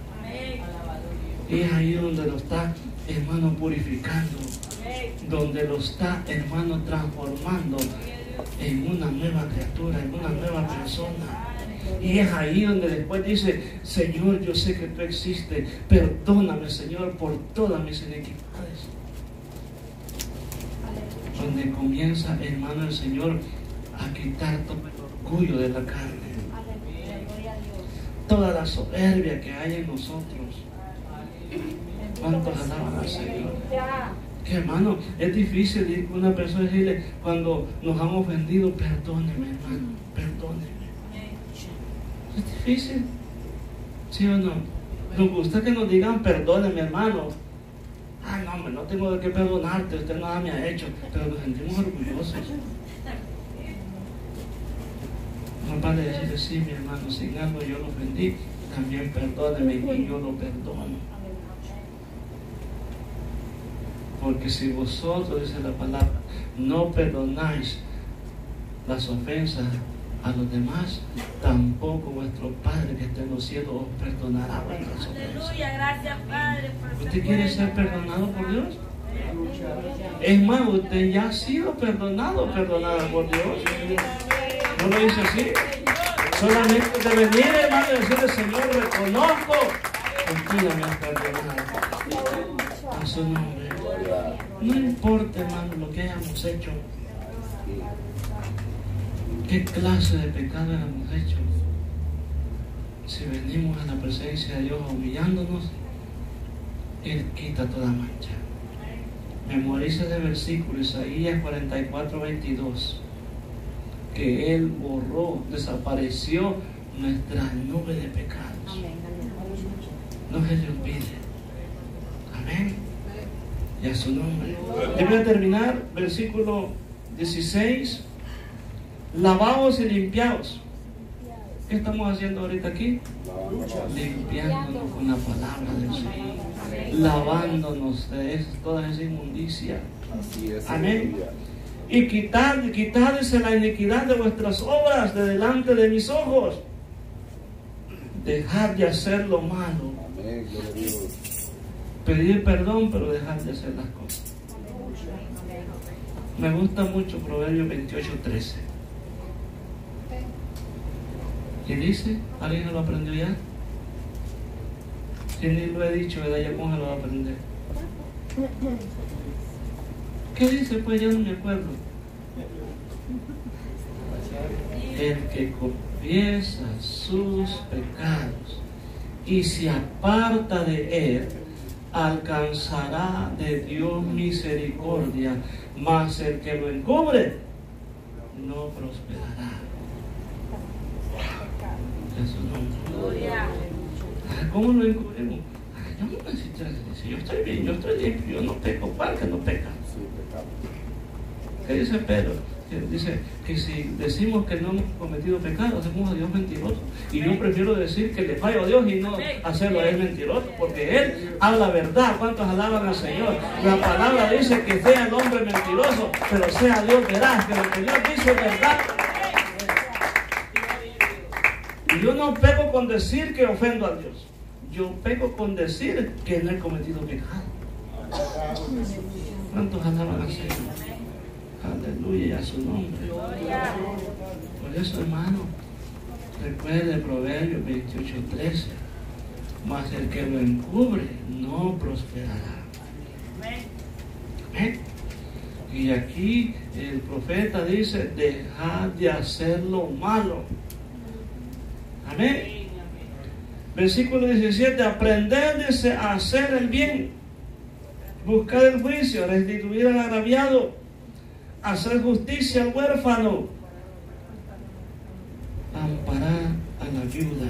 Y es ahí donde lo está, hermano, purificando. Donde lo está, hermano, transformando en una nueva criatura, en una nueva persona. Y es ahí donde después dice, Señor, yo sé que tú existes, perdóname, Señor, por todas mis iniquidades. Donde comienza, hermano, el Señor a quitar todo el orgullo de la carne, toda la soberbia que hay en nosotros. ¿Cuántos alaban al Señor? Que, hermano, es difícil ir con una persona y decirle, cuando nos han ofendido, perdóneme, hermano, perdóneme. Es difícil, ¿sí o no? Nos gusta que nos digan, perdóneme, hermano. Ah, no, hombre, no tengo de qué perdonarte, usted nada me ha hecho, pero nos sentimos orgullosos. No vale decirle, sí, mi hermano, sin algo yo lo ofendí, también perdóneme y yo lo perdono. Porque si vosotros, dice la palabra, no perdonáis las ofensas a los demás, tampoco vuestro Padre que está en los cielos os perdonará vuestras ofensas. Aleluya, gracias, Padre, por ¿Usted quiere ser perdonado por Dios? Es más, usted ya ha sido perdonado, perdonada por Dios. ¿No lo dice así? Solamente de venir, hermano, y decirle, Señor, reconozco que tú ya me has perdonado. A su nombre. No importa, hermano, lo que hayamos hecho. ¿Qué clase de pecado hayamos hecho? Si venimos a la presencia de Dios humillándonos, Él quita toda mancha. Memoriza el versículo, Isaías cuarenta y cuatro, veintidós. Que Él borró, desapareció nuestra nube de pecados. No se le olvide. Amén. Y a su nombre. Yo voy a terminar, versículo dieciséis. Lavaos y limpiaos. ¿Qué estamos haciendo ahorita aquí? Limpiándonos con la palabra del Señor. Lavándonos de es- toda esa inmundicia. Así es. Amén. Y quitad, quitadse la iniquidad de vuestras obras de delante de mis ojos. Dejad de hacer lo malo. Amén. Gloria a Dios. Pedir perdón, pero dejad de hacer las cosas. Me gusta mucho Proverbios veintiocho, trece. ¿Qué dice? ¿Alguien lo aprendió ya? Si ni lo he dicho, ¿verdad? Ya cómo se lo va a aprender. ¿Qué dice? Pues ya no me acuerdo. El que confiesa sus pecados y se aparta de él, alcanzará de Dios misericordia, mas el que lo encubre no prosperará. Eso no. Ah, ¿cómo lo encubrimos? Ah, yo no necesito decir, yo estoy bien, yo estoy limpio, yo no peco, ¿cuál que no peca? Sí, pecado. ¿Qué dice Pedro? Que dice que si decimos que no hemos cometido pecado, hacemos a Dios mentiroso. Y yo prefiero decir que le fallo a Dios y no hacerlo a Él mentiroso, porque Él habla verdad. ¿Cuántos alaban al Señor? La palabra dice que sea el hombre mentiroso, pero sea Dios veraz, que lo que Dios dice es verdad. Y yo no peco con decir que ofendo a Dios. Yo peco con decir que no he cometido pecado. ¿Cuántos alaban al Señor? Aleluya, y a su nombre. Por eso, hermano, recuerde Proverbios veintiocho, trece. Mas el que lo encubre no prosperará. Amén. Y aquí el profeta dice, dejad de hacer lo malo. Amén. Versículo diecisiete, aprended a hacer el bien, buscar el juicio, restituir al agraviado, hacer justicia al huérfano, amparar a la viuda.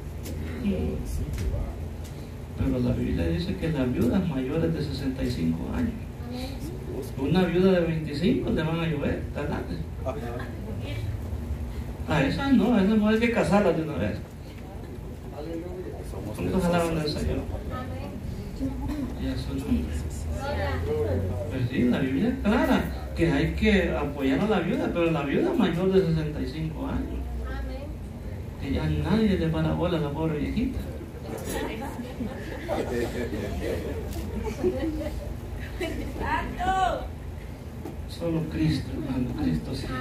Pero la Biblia dice que las viudas mayores de sesenta y cinco años, una viuda de veinticinco le van a llover, talante. A esas no, a esas no hay que casarlas de una vez. ¿Cuántos alaban al Señor? Y a su nombre. Pues sí, la Biblia es clara que hay que apoyar a la viuda, pero la viuda mayor de sesenta y cinco años, que ya nadie le para bola a la pobre viejita. Solo Cristo, hermano, Cristo sí.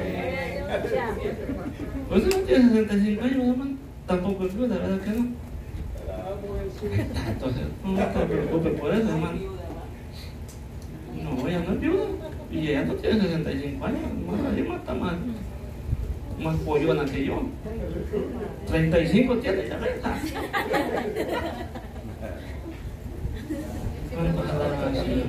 Pues no tiene sesenta y cinco años, hermano, tampoco es viuda, ¿verdad que no? Entonces, no te preocupes por eso, hermano. No, ella no es viuda. Y ella no tiene sesenta y cinco años. Hermano, ella está más, más pollona que yo. treinta y cinco tiene, ya ves. ¿Cuántos alaban al Señor?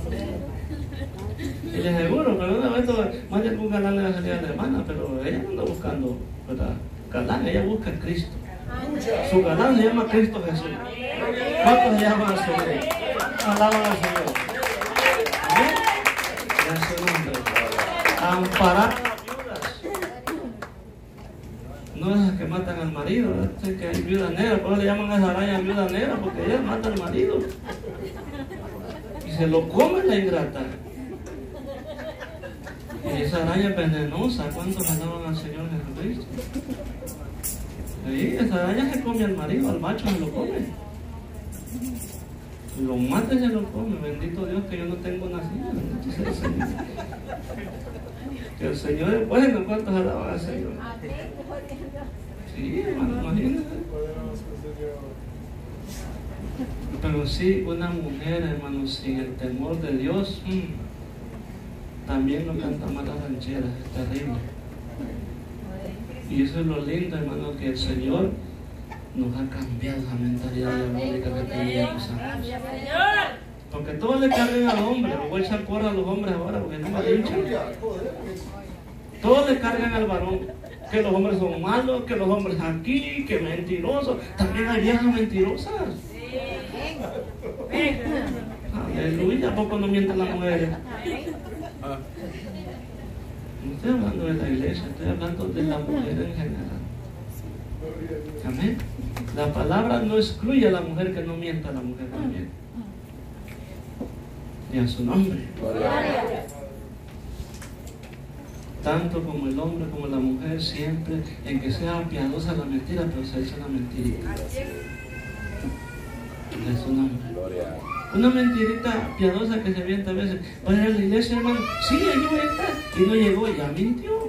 Y les aseguro, pero una vez más de algún galán le va a salir a la hermana, pero ella no anda buscando, ¿verdad? Galán, ella busca a Cristo. Su galán se llama Cristo Jesús. ¿Cuántos llaman al Señor? Alaban al Señor. Amén. Y a su nombre. Amparar a las viudas. No esas que matan al marido, ¿verdad? Sé que hay viudas negras, por eso le llaman a esa araña viuda negra, porque ella mata al marido. Y se lo come la ingrata. Y esa araña es venenosa. ¿Cuántos alaban al Señor Jesucristo? Sí, esa araña se come al marido, al macho se lo come. Lo mata y se lo come. Bendito Dios que yo no tengo nacido. Bendito sea el Señor. Que el Señor es bueno. ¿Cuántos alaban al Señor? Sí, hermano, imagínate. Pero sí, una mujer, hermano, sin el temor de Dios, mmm, también no canta malas rancheras, es terrible. Y eso es lo lindo, hermano, que el Señor nos ha cambiado esa mentalidad diabólica que teníamos. Porque todos le cargan al hombre, lo voy a echar porra a los hombres ahora porque no me hinchan. Todos le cargan al varón, que los hombres son malos, que los hombres aquí, que mentirosos. También hay viejas mentirosas. Aleluya, ¿a poco no mienten las mujeres? No estoy hablando de la iglesia, estoy hablando de la mujer en general. Amén. La palabra no excluye a la mujer que no mienta, a la mujer también. Y a su nombre. Tanto como el hombre como la mujer, siempre en que sea piadosa la mentira, pero se dice una mentirita. De su nombre. Una mentirita piadosa que se avienta a veces. Para ir a la iglesia, hermano, sí, allí voy a estar. Y no llegó, ya mintió.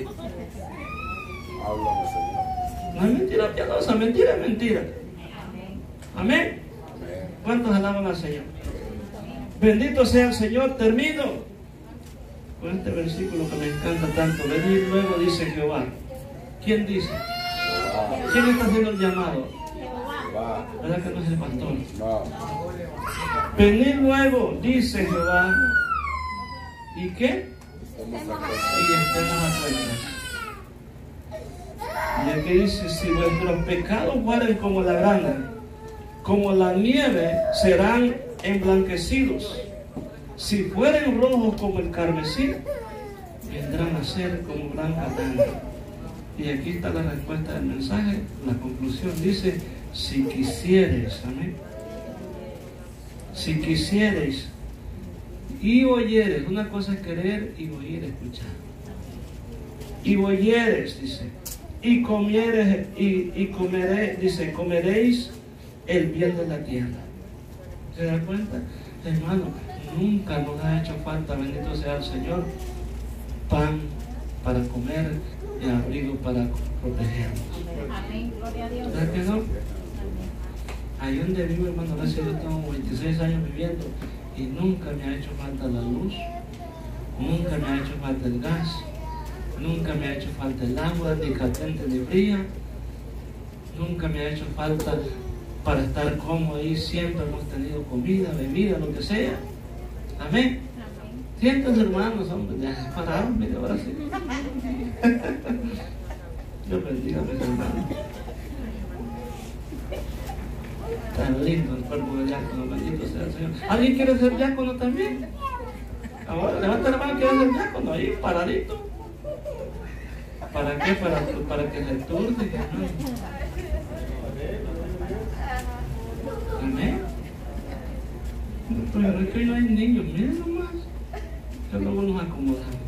Háblame, Señor. No es mentira piadosa, mentira es mentira. Amén. ¿Cuántos alaban al Señor? Bendito sea el Señor. Termino con este versículo que me encanta tanto. Venid luego, dice Jehová. ¿Quién dice? ¿Quién está haciendo el llamado? ¿Verdad que no es el pastor? No. Venid luego, dice Jehová. ¿Y qué? Estamos Y estemos a cuentas. Y aquí dice, si vuestros pecados fueren como la grana, como la nieve, serán emblanquecidos. Si fueren rojos como el carmesí, vendrán a ser como blanca lana. Y aquí está la respuesta del mensaje. La conclusión dice, si quisieres, amén. Si quisieres y oyeres, una cosa es querer y oír, escuchar. Y oyeres, dice, y comieres, y, y comeré, dice, comeréis el bien de la tierra. ¿Se da cuenta? Hermano, nunca nos ha hecho falta, bendito sea el Señor, pan para comer y abrigo para protegernos. Amén, gloria a Dios. ¿Verdad que no? Ahí donde vivo, hermano, a veces yo tengo veintiséis años viviendo y nunca me ha hecho falta la luz, nunca me ha hecho falta el gas, nunca me ha hecho falta el agua, ni caliente ni fría, nunca me ha hecho falta para estar cómodo ahí. Siempre hemos tenido comida, bebida, lo que sea. Amén. Siéntense, hermanos, hombre, ya pararon, mire, ahora sí. Dios bendiga a mis hermanos. Tan lindo el cuerpo de diácono, bendito sea el Señor. ¿Alguien quiere ser diácono también? Ahora, levanta la mano, quiere ser diácono, ahí paradito. ¿Para qué? Para, para que se turde, hermano. Amén. Pero es que hoy no hay niños, miren nomás. Que luego nos acomodamos.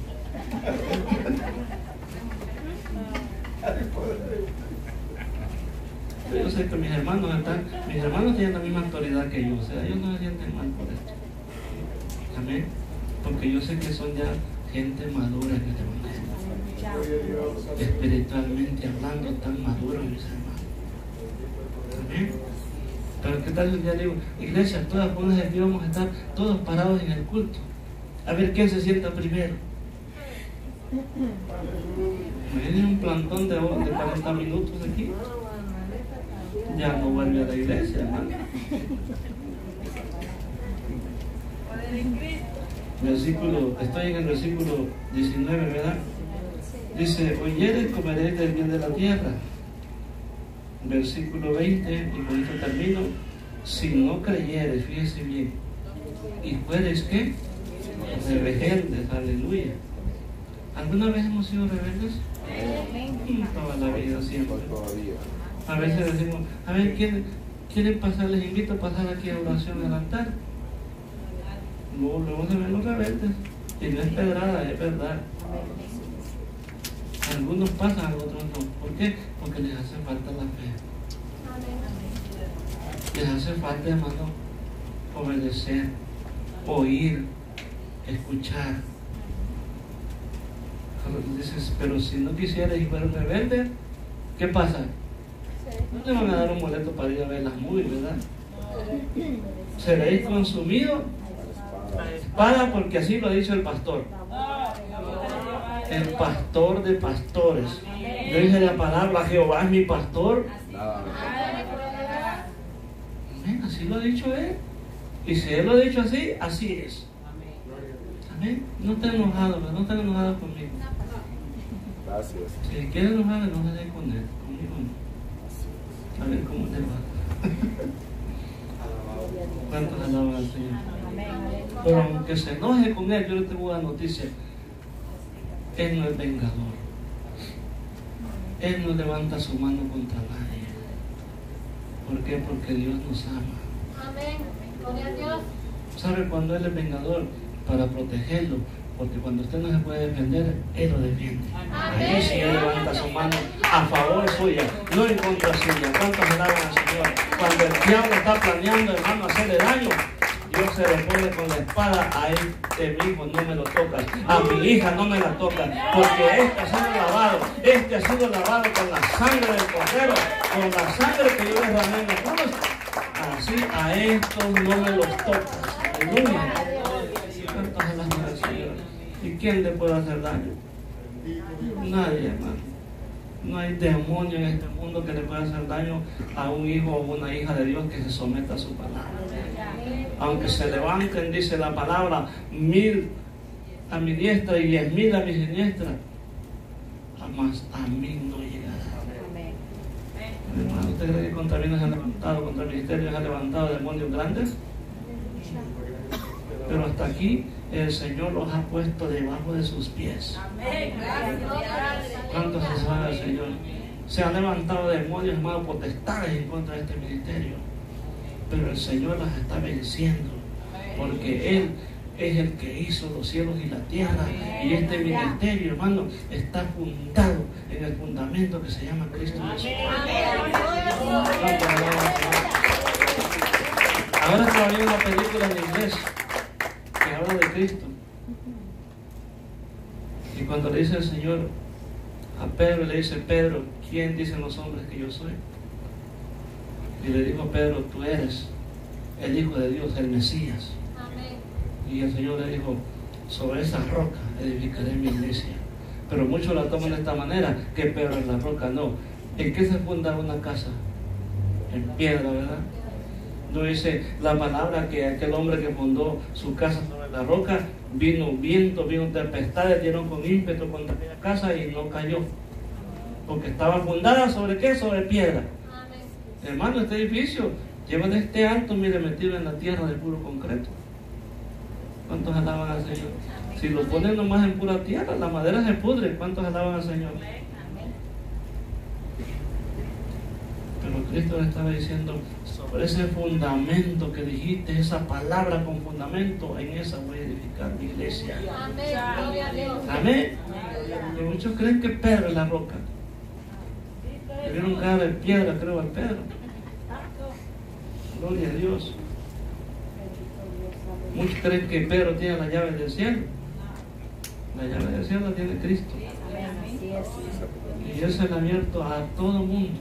Yo sé que mis hermanos están, mis hermanos tienen la misma autoridad que yo, o sea, ellos no se sienten mal por esto. Amén. Porque yo sé que son ya gente madura en este momento. Espiritualmente hablando, tan maduros mis hermanos. Amén. Pero qué tal si ya digo, iglesia, todas buenas de Dios, vamos a estar todos parados en el culto. A ver quién se sienta primero. Viene un plantón de, de cuarenta minutos aquí. Ya no vuelve a la iglesia, hermano. Versículo, estoy en el versículo diecinueve, ¿verdad? Dice, oyeres, comeréis del bien de la tierra. Versículo veinte, y con esto termino. Si no creyeres, fíjese bien, y fueres, ¿qué? Rebeldes, aleluya. ¿Alguna vez hemos sido rebeldes? Sí. Toda la vida, siempre. A veces decimos, a ver, ¿quieren, quieren pasar? Les invito a pasar aquí a oración al altar. Luego, luego se ven los rebeldes. Y no es pedrada, es verdad. Algunos pasan, otros no. ¿Por qué? Porque les hace falta la fe. Les hace falta, hermano, obedecer, oír, escuchar. Dices, pero si no quisieras y fueras rebelde, ¿qué pasa? No te van a dar un boleto para ir a ver las movies, ¿verdad? Seréis consumidos a espada, porque así lo ha dicho el pastor. El pastor de pastores. Yo dije la palabra, Jehová es mi pastor. Amén, así lo ha dicho él. Y si él lo ha dicho así, así es. Amén. No estés enojado, no estés enojado conmigo. Gracias. Si quieres enojar, enójate con él. Conmigo no. A ver cómo te va. ¿Cuántos alaban al Señor? Pero aunque se enoje con él, yo le tengo una noticia. Él no es vengador. Él no levanta su mano contra nadie. ¿Por qué? Porque Dios nos ama. Amén. Gloria a Dios. ¿Sabe cuándo Él es vengador? Para protegerlo. Porque cuando usted no se puede defender, Él lo defiende. Ahí sí Él levanta su mano a favor suya, no en contra suya. ¿Cuántos alaban al Señor? Cuando el diablo está planeando, hermano, hacerle daño, Dios se le pone con la espada: a este hijo no me lo tocas, a mi hija no me la tocas, porque este ha sido lavado, este ha sido lavado con la sangre del Cordero, con la sangre que yo derramé en la cruz. Así a estos no me los tocas. Aleluya. ¿Cuántos alaban al Señor? ¿Y quién le puede hacer daño? Nadie, hermano. No hay demonio en este mundo que le pueda hacer daño a un hijo o una hija de Dios que se someta a su palabra. Aunque se levanten, dice la palabra, mil a mi diestra y diez mil a mi siniestra, jamás a mí no llegará. Hermano, ¿usted cree que contra mí no se ha levantado, contra el ministerio se ha levantado demonios grandes? Pero hasta aquí el Señor los ha puesto debajo de sus pies. ¿Cuántos se saben al Señor? Se han levantado demonios, hermanos, potestades en contra de este ministerio. Pero el Señor las está venciendo, porque Él es el que hizo los cielos y la tierra. Y este ministerio, hermano, está fundado en el fundamento que se llama Cristo Jesús. Ahora estaba viendo una película en inglés que habla de Cristo. Y cuando le dice el Señor a Pedro, le dice: Pedro, ¿quién dicen los hombres que yo soy? Y le dijo Pedro: tú eres el Hijo de Dios, el Mesías. Amén. Y el Señor le dijo: sobre esa roca edificaré mi iglesia. Pero muchos la toman de esta manera, que Pedro es la roca. No. ¿En qué se funda una casa? En piedra, ¿verdad? No dice la palabra que aquel hombre que fundó su casa sobre la roca, vino viento, vino tempestades, dieron con ímpetu contra aquella casa y no cayó. Porque estaba fundada sobre qué? Sobre piedra. Amén. Hermano, este edificio lleva de este alto, mire, metido en la tierra de puro concreto. ¿Cuántos alaban al Señor? Si lo ponen nomás en pura tierra, la madera se pudre. ¿Cuántos alaban al Señor? Pero Cristo le estaba diciendo: sobre ese fundamento que dijiste, esa palabra con fundamento, en esa voy a edificar mi iglesia. Amén. Amén. Y muchos creen que Pedro es la roca. Le vieron cara de piedra, creo, a Pedro. Gloria a Dios. Muchos creen que Pedro tiene la llave del cielo. La llave del cielo la tiene Cristo. Y Él se la ha abierto a todo mundo.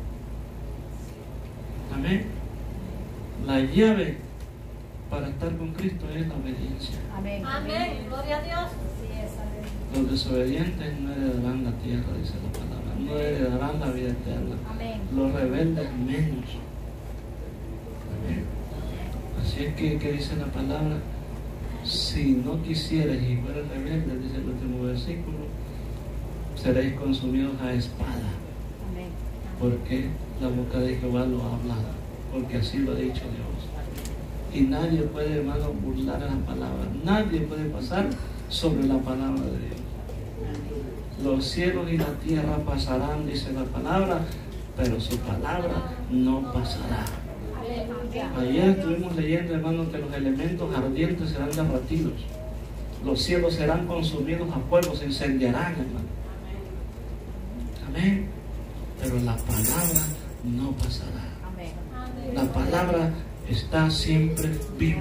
Amén. La llave para estar con Cristo es la obediencia. Amén. Amén. Gloria a Dios. Los desobedientes no heredarán la tierra, dice la palabra. No heredarán la vida eterna. Amén. Los rebeldes menos. Amén. Así es que, que dice la palabra: si no quisierais y fuerais rebeldes, dice el último versículo, seréis consumidos a espada. Amén. Porque la boca de Jehová lo ha hablado, porque así lo ha dicho Dios. Y nadie puede, hermano, burlar a la palabra. Nadie puede pasar sobre la palabra de Dios. Los cielos y la tierra pasarán, dice la palabra, pero su palabra no pasará. Ayer estuvimos leyendo, hermano, que los elementos ardientes serán derretidos. Los cielos serán consumidos a fuego, se incendiarán, hermano. Amén. Pero la palabra no pasará. La palabra está siempre viva.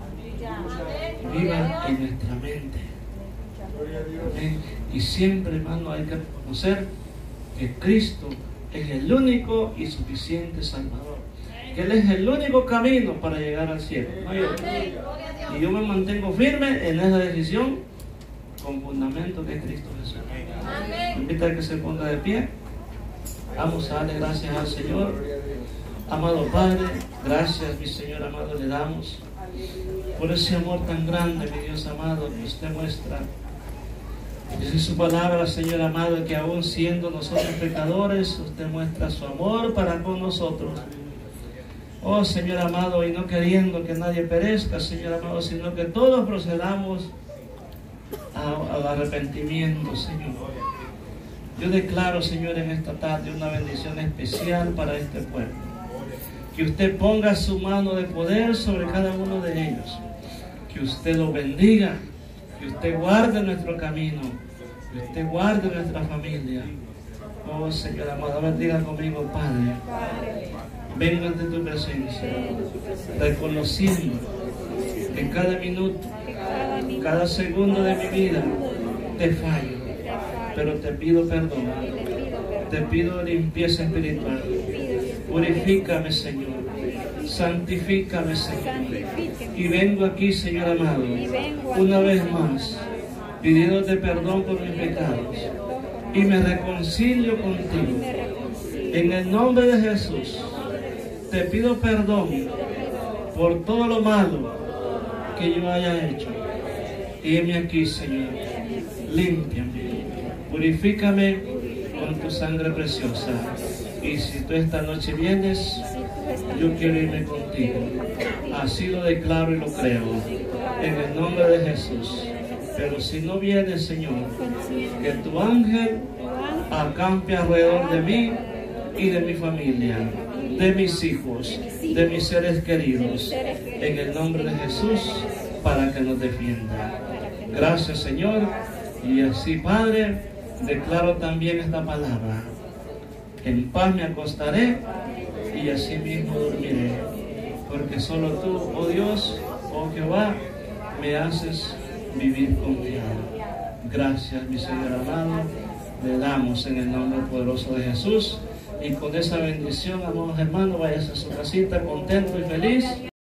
Viva en nuestra mente. Amén. Y siempre, hermano, hay que reconocer que Cristo es el único y suficiente Salvador. Que Él es el único camino para llegar al cielo. No hay otro. Y yo me mantengo firme en esa decisión con fundamento que es Cristo Jesús. Me invita a que se ponga de pie. Vamos a darle gracias al Señor. Amado Padre, gracias, mi Señor amado, le damos por ese amor tan grande, mi Dios amado, que usted muestra. Dice su palabra, Señor amado, que aún siendo nosotros pecadores, usted muestra su amor para con nosotros. Oh, Señor amado, y no queriendo que nadie perezca, Señor amado, sino que todos procedamos a- al arrepentimiento, Señor. Yo declaro, Señor, en esta tarde una bendición especial para este pueblo. Que usted ponga su mano de poder sobre cada uno de ellos. Que usted los bendiga. Que usted guarde nuestro camino. Que usted guarde nuestra familia. Oh, Señor amado, bendiga conmigo, Padre. Vengo ante tu presencia, reconociendo que cada minuto, cada segundo de mi vida te fallo, pero te pido perdón, te pido limpieza espiritual. Purifícame, Señor, santifícame, Señor, y vengo aquí, Señor amado, una vez más, pidiéndote perdón por mis pecados, y me reconcilio contigo. En el nombre de Jesús, te pido perdón por todo lo malo que yo haya hecho. Y heme aquí, Señor, límpiame, purifícame con tu sangre preciosa. Y si tú esta noche vienes, yo quiero irme contigo. Así lo declaro y lo creo, en el nombre de Jesús. Pero si no vienes, Señor, que tu ángel acampe alrededor de mí y de mi familia, de mis hijos, de mis seres queridos, en el nombre de Jesús, para que nos defienda. Gracias, Señor. Y así, Padre, declaro también esta palabra. En paz me acostaré y así mismo dormiré, porque solo tú, oh Dios, oh Jehová, me haces vivir confiado. Gracias, mi Señor amado, le damos en el nombre poderoso de Jesús. Y con esa bendición, amados hermanos, vayas a su casita contento y feliz.